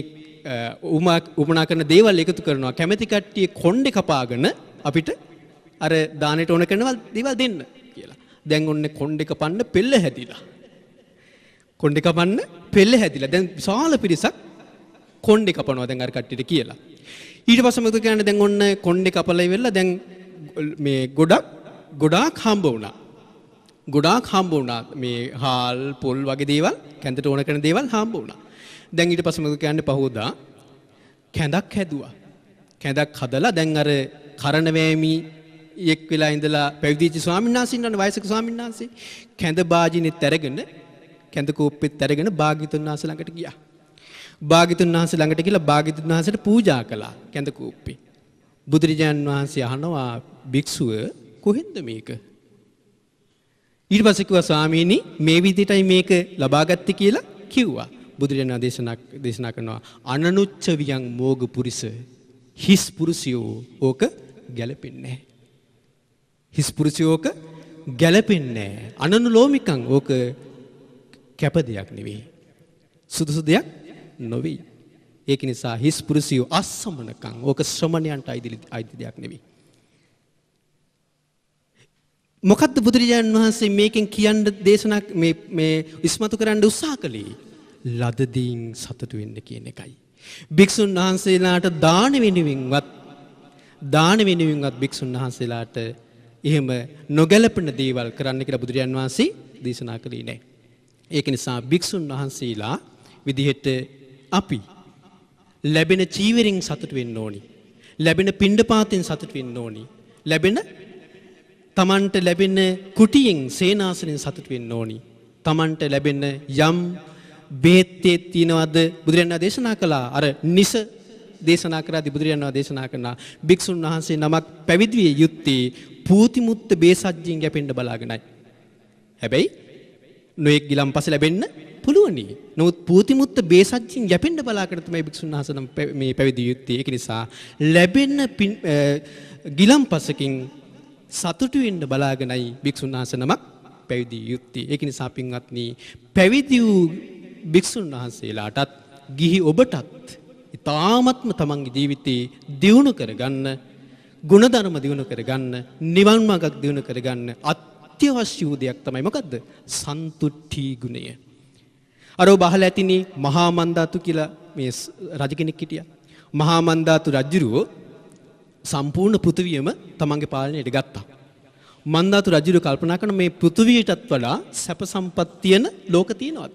උමනා කරන දේවල් එකතු කරනවා. කැමැති කට්ටිය කොණ්ඩේ කපාගෙන අපිට අර දානෙට ඕන කරන දේවල් දෙන්න කියලා. දැන් ඔන්නේ කොණ්ඩේ කපන්න පෙළ හැදිලා. කොණ්ඩේ කපන්න පෙළ හැදිලා. දැන් විශාල පිරිසක් කොණ්ඩේ කපනවා දැන් අර කට්ටියට කියලා. ඊට පස්සේ මොකද කියන්නේ දැන් ඔන්න කොණ්ඩේ කපලා ඉවරලා දැන් මේ ගොඩාක් හම්බ වුණා. ගොඩාක් හම්බ වුණා මේ හාල් පොල් වගේ දේවල් කැඳට ඕන කරන දේවල් හම්බ වුණා. දැන් ඊට පස්සේ මොකද කියන්නේ පහෝදා කැඳක් හැදුවා. කැඳක් හදලා දැන් අර කරණවැමි එක් වෙලා ඉඳලා පැවිදිච්ච ස්වාමීන් වහන්සේ ඉන්නවනේ වයසක ස්වාමීන් වහන්සේ කැඳ බාජිනෙත් අරගෙන කැඳ කෝප්පෙත් අරගෙන භාග්‍යතුන් වහන්සේ ළඟට ගියා. භාග්‍යතුන් වහන්සේ ළඟට ගිහලා භාග්‍යතුන් වහන්සේට පූජා කළා කැඳ කෝප්පේ. බුදුරජාණන් වහන්සේ අහනවා භික්ෂුව කොහෙන්ද මේක? ඊට පස්සේ කිව්වා ස්වාමීනි මේ විදිහටයි මේක ලබාගත්තේ කියලා කිව්වා. බුදුරජාණන් දේශනා කරනවා අනනුච්ච වියං මෝග පුරිස හිස් පුරුෂයෝ ඕක ගැලපෙන්නේ නැහැ. හිස් පුරුෂයෝක ගැලපෙන්නේ නැහැ. අනනුලෝමිකං ඕක කැප දෙයක් නෙවෙයි. සුදුසු දෙයක් නොවේ. ඒක නිසා හිස් පුරුෂයෝ අසමනකං ඕක ශ්‍රමණයන්ට අයිති දෙයක් නෙවෙයි. මොකද්ද බුදුරජාණන් වහන්සේ මේකෙන් කියන්න දේශනා මේ ඉස්මතු කරන්න උත්සාහ කළේ? ලදදීන් සතුටු වෙන්න කියන එකයි. භික්ෂුන් වහන්සේලාට දාන වෙනුවෙන්වත් භික්ෂුන් වහන්සේලාට එහෙම නොගැලපෙන දේවල් කරන්න කියලා බුදුරජාණන් වහන්සේ දේශනා කළේ නැහැ. ඒක නිසා භික්ෂුන් වහන්සේලා විදිහට අපි ලැබෙන චීවරෙන් සතුට වෙන්න ඕනි. ලැබෙන පිණ්ඩපාතෙන් සතුට වෙන්න ඕනි. ලැබෙන තමන්ට ලැබෙන කුටියෙන් සේනාසනෙන් සතුට වෙන්න ඕනි. තමන්ට ලැබෙන යම් බේත්තේ තියනවද බුදුරජාණන් දේශනා කළා. අර නිස දේශනා කරද්දී බුදුරජාණන් දේශනා කරනවා භික්ෂුන් වහන්සේ නමක් පැවිදි විය යුත්තේ පූතිමුත්ත බේසජ්ජින් ගැපෙන්න බලාගෙනයි. හැබැයි නොඑක් ගිලම්පස ලැබෙන්න පුළුවනි. නමුත් පූතිමුත්ත බේසජ්ජින් ගැපෙන්න බලාගෙන තමයි භික්ෂුන් වහන්සේ නම් මේ පැවිදි යුත්තේ. ඒක නිසා ලැබෙන ගිලම්පසකින් සතුටු වෙන්න බලාගෙනයි භික්ෂුන් වහන්සේ නමක් පැවිදි යුත්තේ. ඒක නිසා පින්වත්නි පැවිදි වූ භික්ෂුන් වහන්සේලාටත් ගිහි ඔබටත් ඊ타ත්ම තමන්ගේ ජීවිතේ දියුණු කරගන්න, ගුණධර්ම දියුණු කරගන්න, නිවන් මාර්ගක් දියුණු කරගන්න අත්‍යවශ්‍ය වූ දෙයක් තමයි මොකද්ද? සන්තුට්ඨි ගුණය. අර ඔබ අහලා ඇතිනේ මහා මන්දාතු කියලා මේ රජ කෙනෙක් හිටියා. මහා මන්දාතු රජුරෝ සම්පූර්ණ පෘථිවියම තමන්ගේ පාලනයට ගත්තා. මන්දාතු රජුරෝ කල්පනා කරන මේ පෘථිවියටත් වඩා සැප සම්පත් තියෙන ලෝක තියෙනවද?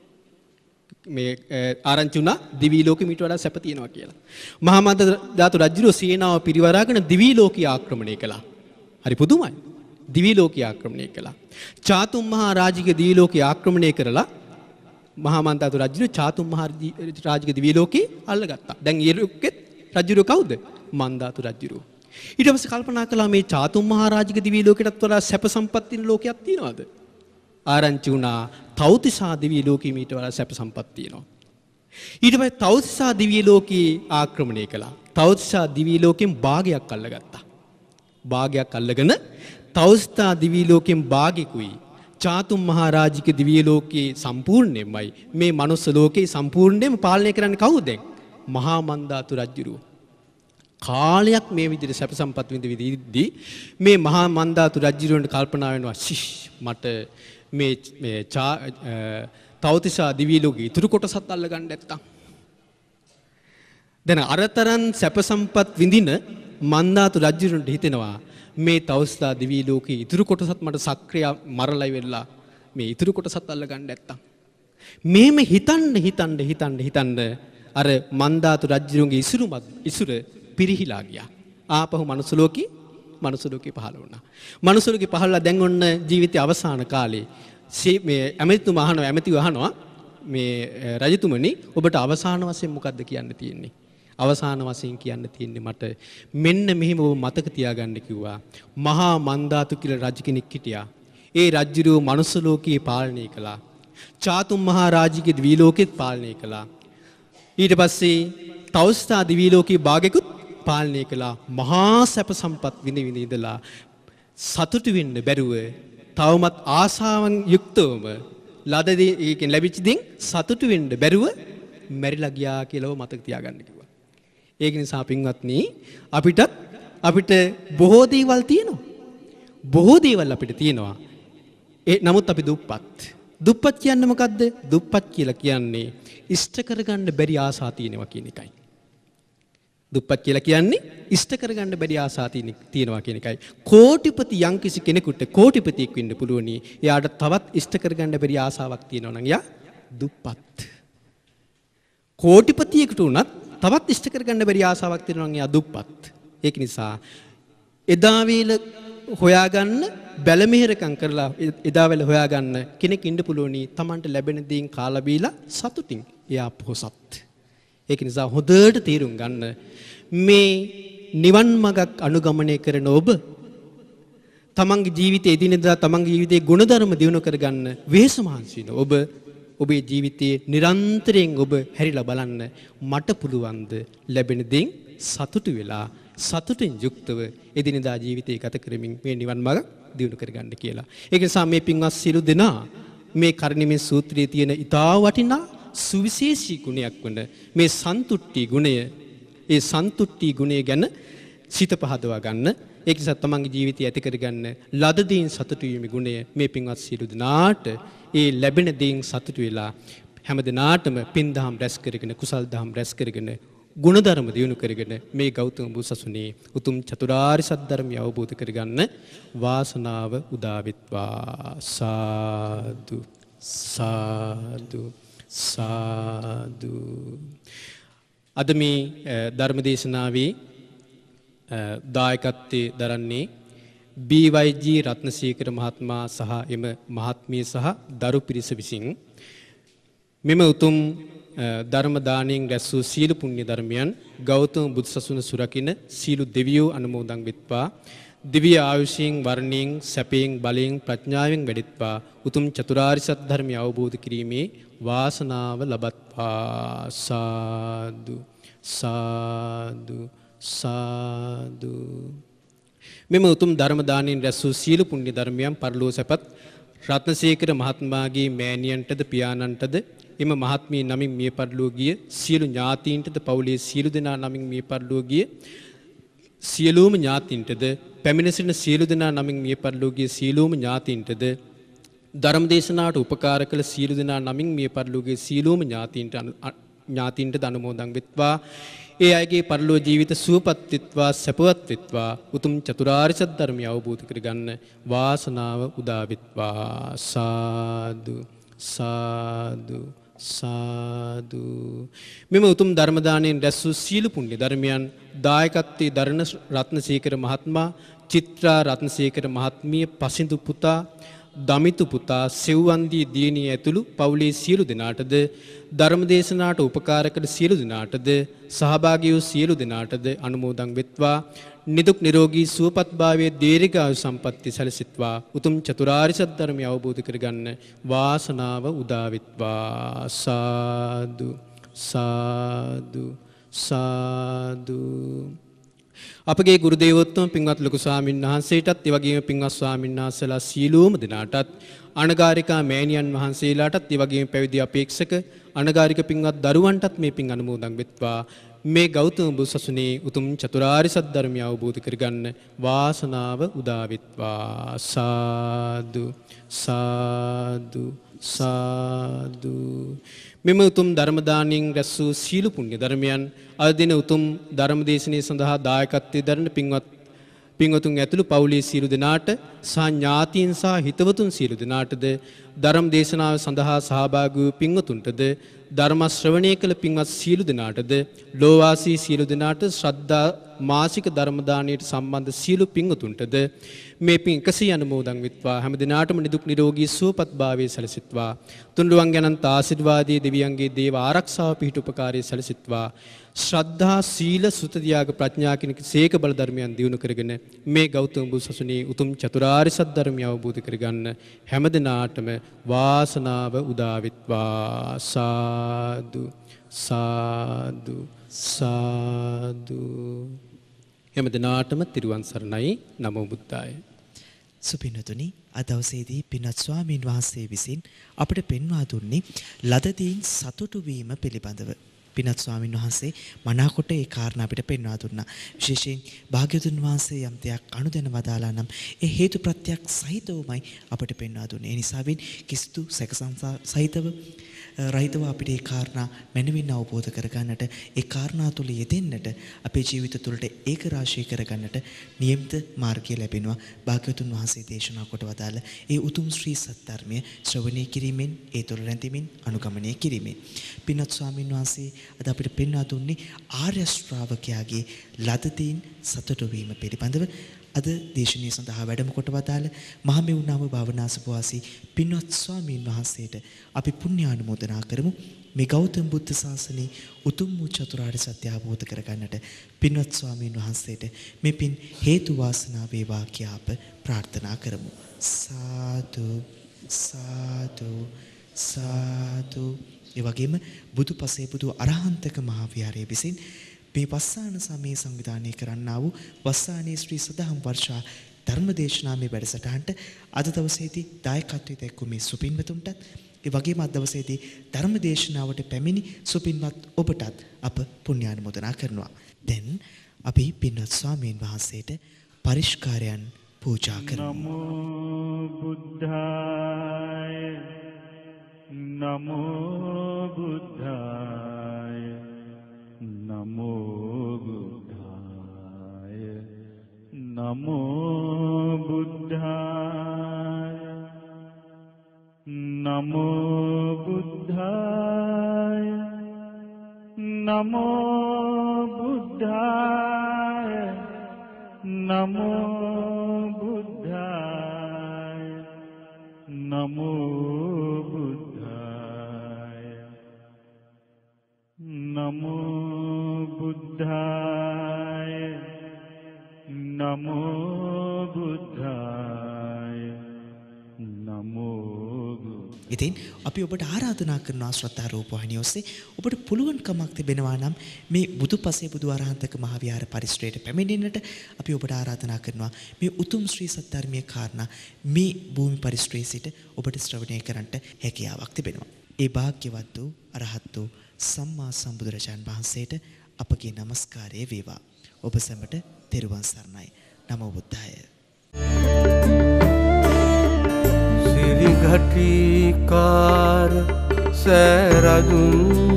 මේ ආරංචි වුණා දිවි ලෝකෙ මීට වඩා සැප තියෙනවා කියලා. මහා මන්දාතු රජුරෝ සේනාව පිරිවරාගෙන දිවි ලෝකය ආක්‍රමණය කළා. හරි පුදුමයි. දිවි ලෝකය ආක්‍රමණය කළා. චාතුම් මහා රාජික දිවි ලෝකය ආක්‍රමණය කරලා මහා මන්දාතු රජුරෝ චාතුම් මහා රාජික දිවි ලෝකේ අල්ලගත්තා. දැන් ඊළඟෙත් රජුරෝ කවුද? මන්දාතු රජුරෝ. ඊට පස්සේ කල්පනා කළා මේ චාතුම් මහා රාජික දිවි ලෝකයටත් වඩා සැප සම්පත් තියෙන ලෝකයක් තියෙනවද? ආරංචි වුණා තව්තිසා දිවි ලෝකෙ මීට වඩා සැප සම්පත් තියෙනවා. ඊට පස්සේ තව්තිසා දිවි ලෝකේ ආක්‍රමණය කළා. තව්තිසා දිවි ලෝකෙන් භාගයක් අල්ලගත්තා. භාගයක් අල්ලගෙන තව්තිසා දිවි ලෝකෙන් භාගිකුයි චාතුම් මහා රාජික දිව්‍ය ලෝකයේ සම්පූර්ණයෙන්මයි මේ මනුස්ස ලෝකේ සම්පූර්ණයෙන්ම පාලනය කරන්නේ කවුද දැන්? මහා මන්දාතු රජුරෝ. කාලයක් මේ විදිහට සැප සම්පත් විඳිද්දී මේ මහා මන්දාතු රජුරන්ට කල්පනා වෙනවා මට මේ තව්තිසා දිව්‍ය ලෝකයේ ඉතුරු කොටසත් අල්ලගන්න නැත්තම්. දැන් අරතරන් සැප සම්පත් විඳින මන්දාතු රජුරන්ට හිතෙනවා මේ තව්තිසා දිව්‍ය ලෝකයේ ඉතුරු කොටසත් මට සක්‍රිය මරලයි වෙලා මේ ඉතුරු කොටසත් අල්ලගන්න නැත්තම්. මේම හිතන්න අර මන්දාතු රජුගේ ඉසුර පිරිහිලා ගියා. ආපහු මනුස්ස ලෝකේ පහළ වුණා. මනුස්ස ලෝකේ පහළලා දැන් ඔන්න ජීවිතයේ අවසාන කාලේ මේ ඇමතිව අහනවා මේ රජතුමනි ඔබට අවසාන වශයෙන් මොකද්ද කියන්න තියෙන්නේ? අවසාන වශයෙන් කියන්න තියෙන්නේ මට මෙන්න මෙහිම ඔබ මතක තියාගන්න කිව්වා. මහා මන්දාතු කියලා රජ කෙනෙක් හිටියා. ඒ රජුරෝ මනුස්ස ලෝකේ පාලනය කළා. චාතුම් මහා රාජිකේ දිවි ලෝකෙත් පාලනය කළා. ඊට පස්සේ තව්තිසා දිවි ලෝකේ භාගයකුත් පාලනය කළා. මහා සැප සම්පත් විඳ ඉඳලා සතුටු වෙන්න බැරුව තවමත් ආසාවන් යුක්තවම ලැබිච්ච දෙයින් සතුටු වෙන්න බැරුව මැරිලා ගියා කියලා මතක තියාගන්න කිව්වා. ඒක නිසා පින්වත්නි අපිට බොහෝ දේවල් තියෙනවා. බොහෝ දේවල් අපිට තියෙනවා. නමුත් අපි දුප්පත්. දුප්පත් කියන්නේ මොකද්ද? දුප්පත් කියලා කියන්නේ ඉෂ්ට කරගන්න බැරි ආසා තියෙනවා කියන එකයි. දුප්පත් කියලා කියන්නේ ඉෂ්ට කරගන්න බැරි ආසා තියෙනවා කියන එකයි. කෝටිපති යම්කිසි කෙනෙකුට කෝටිපතියෙක් වෙන්න පුළුවනි. එයාට තවත් ඉෂ්ට කරගන්න බැරි ආසාවක් තියෙනවා නම් එයා දුප්පත්. කෝටිපතියෙකුට උනත් තවත් ඉෂ්ට කරගන්න බැරි ආසාවක් තියෙනවා නම් එයා දුප්පත්. ඒක නිසා එදා වේල හොයාගන්න බැලමෙහෙරකම් කරලා එදා වේල හොයාගන්න කෙනෙක් ඉන්න පුළුවනි. Tamanට ලැබෙන දේන් කාලා බීලා සතුටින් එයා පොහොසත්. ඒක නිසා හොඳට තීරුම් ගන්න මේ නිවන් මඟක් අනුගමනය කරන ඔබ තමන්ගේ ජීවිතයේ එදිනෙදා තමන්ගේ ජීවිතයේ ගුණධර්ම දියුණු කරගන්න වෙහෙස මහන්සි වෙන ඔබ ඔබේ ජීවිතයේ නිරන්තරයෙන් ඔබ හැරිලා බලන්න මට පුළුවන්ද ලැබෙන දෙයින් සතුටු වෙලා සතුටින් යුක්තව එදිනෙදා ජීවිතය ගත කරමින් මේ නිවන් මඟ දියුණු කරගන්න කියලා. ඒක නිසා මේ පින්වත් සියලු දෙනා මේ කර්ණීය සූත්‍රයේ තියෙන ඊටා වටිනා සුවිශේෂී ගුණයක් වන මේ සන්තුට්ටි ගුණය ඒ සන්තුට්ටි ගුණය ගැන සිත පහදවා ගන්න. ඒක නිසා තමන්ගේ ජීවිතය ඇති කරගන්න ලද දේන් සතුටු වීමේ ගුණය මේ පින්වත් සියලු දෙනාට ඒ ලැබෙන දේන් සතුටු වෙලා හැම දිනාටම පින් දහම් රැස් කරගෙන කුසල් දහම් රැස් කරගෙන ගුණධර්ම දියුණු කරගෙන මේ ගෞතම බුදුසසුනේ උතුම් චතුරාර්ය සත්‍ය ධර්මය අවබෝධ කරගන්න වාසනාව උදා වෙත්වා. සාදු සාදු සාදු. අද මේ ධර්මදේශනාවේ දායකත්වයේ දරන්නේ BYG රත්නසේකර මහත්මයා සහ එම මහත්මිය සහ දරු පිරිස විසින් මෙම උතුම් ධර්ම දානයෙන් රැස් වූ සීල පුණ්‍ය ධර්මයන් ගෞතම බුදුසසුන සුරකින්න සීල දෙවියෝ අනුමෝදන් වෙත්වා. දිව්‍ය ආයුෂයෙන් වර්ණයෙන් සැපයෙන් බලයෙන් ප්‍රඥාවෙන් වැඩෙත්වා. උතුම් චතුරාර්ය සත්‍ය ධර්මය අවබෝධ කිරීමේ වාසනාව ලබත්වා. සාදු සාදු සාදු. මෙම උතුම් ධර්ම දානයෙන් රැස් වූ සීල පුණ්‍ය ධර්මයන් පරලෝක සැපත් රත්නසේකර මහත්මයාගේ මෑණියන්ටද පියාණන්ටද එම මහත්මිය නමින් මිය පරලෝක ගිය සියලු ඥාතීන්ටද පවුලේ සියලු දෙනා නමින් මිය පරලෝක ගිය සියලුම ඥාතීන්ටද පැමිණ සිටින සියලු දෙනා නමින් මිය පරලෝක ගිය සියලුම ඥාතීන්ටද ධර්ම දේශනාවට උපකාර කළ සියලු දෙනා නමින් මිය පරලෝක ගිය සියලුම ඥාතීන්ට අනුමෝදන් වෙත්වා. ඒ අයගේ පරලෝ ජීවිත සුවපත් වෙත්වා සැපවත් වෙත්වා. උතුම් චතුරාර්ය සත්‍ය ධර්මය අවබෝධ කරගන්න වාසනාව උදා වෙත්වා. සාදු සාදු සාදු. මෙම උතුම් ධර්ම දානයෙන් රැස් වූ සීල පුණ්‍ය ධර්මයන් දායකත්වයේ දරණ රත්නසේකර මහත්මයා, චිත්‍රා රත්නසේකර මහත්මිය, පසිඳු පුතා, දමිතු පුතා, සෙව්වන්දී දියණිය ඇතුළු පවුලේ සියලු දෙනාටද ධර්ම දේශනාවට උපකාර කළ සියලු දෙනාටද සහභාගී වූ සියලු දෙනාටද අනුමෝදන් වෙත්වා. නිදුක් නිරෝගී සුවපත් භාවයේ දීර්ඝායු සම්පන්නිය සැලසෙත්වා. උතුම් චතුරාර්ය සත්‍ය ධර්මය අවබෝධ කරගන්න වාසනාව උදා වෙත්වා. සාදු සාදු සාදු. අපගේ ගුරු දේවෝත්තම පින්වත් ලොකු ස්වාමීන් වහන්සේටත් ඒ වගේම පින්වත් ස්වාමීන් වහන්සේලා සීලෝම දෙනාටත් අනගාരികා මෑණියන් වහන්සේලාටත් ඒ වගේම පැවිදි අපේක්ෂක අනගාരിക පින්වත් දරුවන්ටත් මේ පින් අනුමෝදන් වෙත්වා. මේ ගෞතම බුදුසසුනේ උතුම් චතුරාර්ය සත්‍ය ධර්මය අවබෝධ කරගන්න වාසනාව උදා වෙත්වා. සාදු සාදු සාදු. මෙම උතුම් ධර්ම දානයෙන් රැස් වූ සීල පුණ්‍ය ධර්මයන් අද දින උතුම් ධර්ම දේශනාව සඳහා දායකත්වයේ දරන පින්වතුන් ඇතුළු පවුලේ සියලු දෙනාට සහ ඥාතීන් සහ හිතවතුන් සියලු දෙනාටද ධර්ම දේශනාව සඳහා සහභාගී වූ පින්වතුන්ටද ධර්ම ශ්‍රවණය කළ පින්වත් සියලු දෙනාටද ලෝවාසී සියලු දෙනාට ශ්‍රද්ධා මාසික ධර්ම දානයට සම්බන්ධ සියලු පින්වතුන්ටද මේ පින් 100 අනුමෝදන් වෙත්වා. හැම දිනාටම නිදුක් නිරෝගී සුවපත් භාවයේ සැලසෙත්වා. තුන්රුවන් අනන්ත ආශිර්වාදයේ දෙවියන්ගේ දේව ආරක්ෂාව පිහිට උපකාරයේ සැලසෙත්වා. ශ්‍රද්ධා සීල සුත ත්‍යාග ප්‍රඥා කියන සීක බල ධර්මයන් දියුණු කරගෙන මේ ගෞතම බුදුසසුනේ උතුම් චතුරාර්ය සත්‍ය ධර්මය අවබෝධ කරගන්න හැම දිනාටම වාසනාව උදා වෙත්වා. සාදු සාදු සාදු. හැම දිනාටම තිරුවන් සරණයි. නමෝ බුද්ධාය. සුපින්නතුනි, අද දවසේදී පින්වත් ස්වාමීන් වහන්සේ විසින් අපට පෙන්වා දුන්නේ ලදදීන් සතුටු වීම පිළිබඳව. පින්වත් ස්වාමීන් වහන්සේ මනාකොට ඒ කාරණා අපිට පෙන්වා දුන්නා. විශේෂයෙන් භාග්‍යවතුන් වහන්සේ යම් දෙයක් අනුදැන වදාලා නම් ඒ හේතු ප්‍රත්‍යක් සහිතවමයි අපට පෙන්වා දුන්නේ. ඒ නිසාවෙන් කිසිදු සැකසංසා සහිතව රහිතව අපිට ඒ කාරණා මනමින් අවබෝධ කරගන්නට, ඒ කාරණා තුල යෙදෙන්නට, අපේ ජීවිත තුළට ඒක රාශී කරගන්නට නියමිත මාර්ගය ලැබෙනවා. භාග්‍යවතුන් වහන්සේ දේශනා කොට වදාළ ඒ උතුම් ශ්‍රී සත්‍ය ධර්මය ශ්‍රවණය කිරීමෙන්, ඒ තුළ රැඳෙමින් අනුගමනය කිරීමෙන්. පින්වත් ස්වාමීන් වහන්සේ අද අපිට පෙන්වා දුන්නේ ආර්ය ශ්‍රාවකයාගේ ලදදීන් සතුටු වීම පිළිබඳව. අද දේශනාව සඳහා වැඩම කොට වදාළ මහමෙවුනාම භාවනාසපවාසී පින්වත් ස්වාමීන් වහන්සේට අපි පුණ්‍යානුමෝදනා කරමු. මේ ගෞතම බුද්ධ ශාසනයේ උතුම් වූ චතුරාර්ය සත්‍ය අවබෝධ කරගන්නට පින්වත් ස්වාමීන් වහන්සේට මේ පින් හේතු වාසනා වේවා කියා අප ප්‍රාර්ථනා කරමු. සාදු සාදු සාදු. ඒ වගේම බුදුපසේ බුදු අරහන්තක මහා විහාරයේ විසින් මේ වස්සාන සමයේ සංවිධානය කරන්නා වූ වස්සානයේ ශ්‍රී සදහම් වර්ෂා ධර්මදේශනාමය වැඩසටහනට අද දවසේදී දායකත්වයේ දැක්වූ මේ සුපින්වතුන්ටත්, ඒ වගේම අද දවසේදී ධර්මදේශනාවට පැමිණි සුපින්වත් ඔබටත් අප පුණ්‍යානුමෝදනා කරනවා. දැන් අපි පින්වත් ස්වාමීන් වහන්සේට පරිස්කාරයන් පූජා කරමු. නමෝ බුද්ධාය නමෝ බුද්ධාය නමෝ බුද්ධාය නමෝ බුද්ධාය නමෝ බුද්ධාය නමෝ බුද්ධාය නමෝ බුද්ධාය නමෝ බුද්ධාය නමෝ බුද්ධාය නමෝ බුද්ධාය ඉතින් අපි ඔබට ආරාධනා කරනවා ශ්‍රද්ධා රූපවාහිනිය ඔස්සේ ඔබට පුළුවන්කමක් තිබෙනවා නම් මේ බුදුපසේ බුදු ආරහන්තක මහ විහාර පරිශ්‍රයට පැමිණෙන්නට අපි ඔබට ආරාධනා කරනවා මේ උතුම් ශ්‍රී සද්ධර්මයේ කාරණා මේ භූමි පරිශ්‍රයේ සිට ඔබට ශ්‍රවණය කරන්නට හැකියාවක් තිබෙනවා. ඒ භාග්‍යවත් වූ අරහත් වූ සම්මා සම්බුදුරජාණන් වහන්සේට අපගේ নমස්කාරය වේවා. ඔබ සැමට තෙරුවන් සරණයි. නමෝ බුද්ධාය. සිරිඝටිකාර සෑරජුන්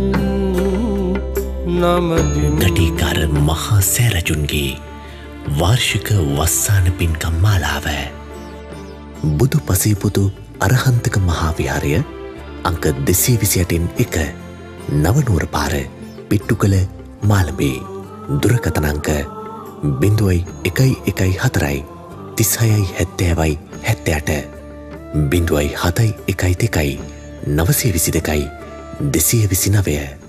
නමදින් ගටිකාර මහා සෑරජුන්ගේ වාර්ෂික වස්සාන පින්කම් මාලාව බුදු පසේපුතු අරහන්තක මහා විහාරය අංක 228 නවනුවර පාර පිට්ටුකල මාළඹේ දුරකථන අංක 0114 36 70 78 0712 922 229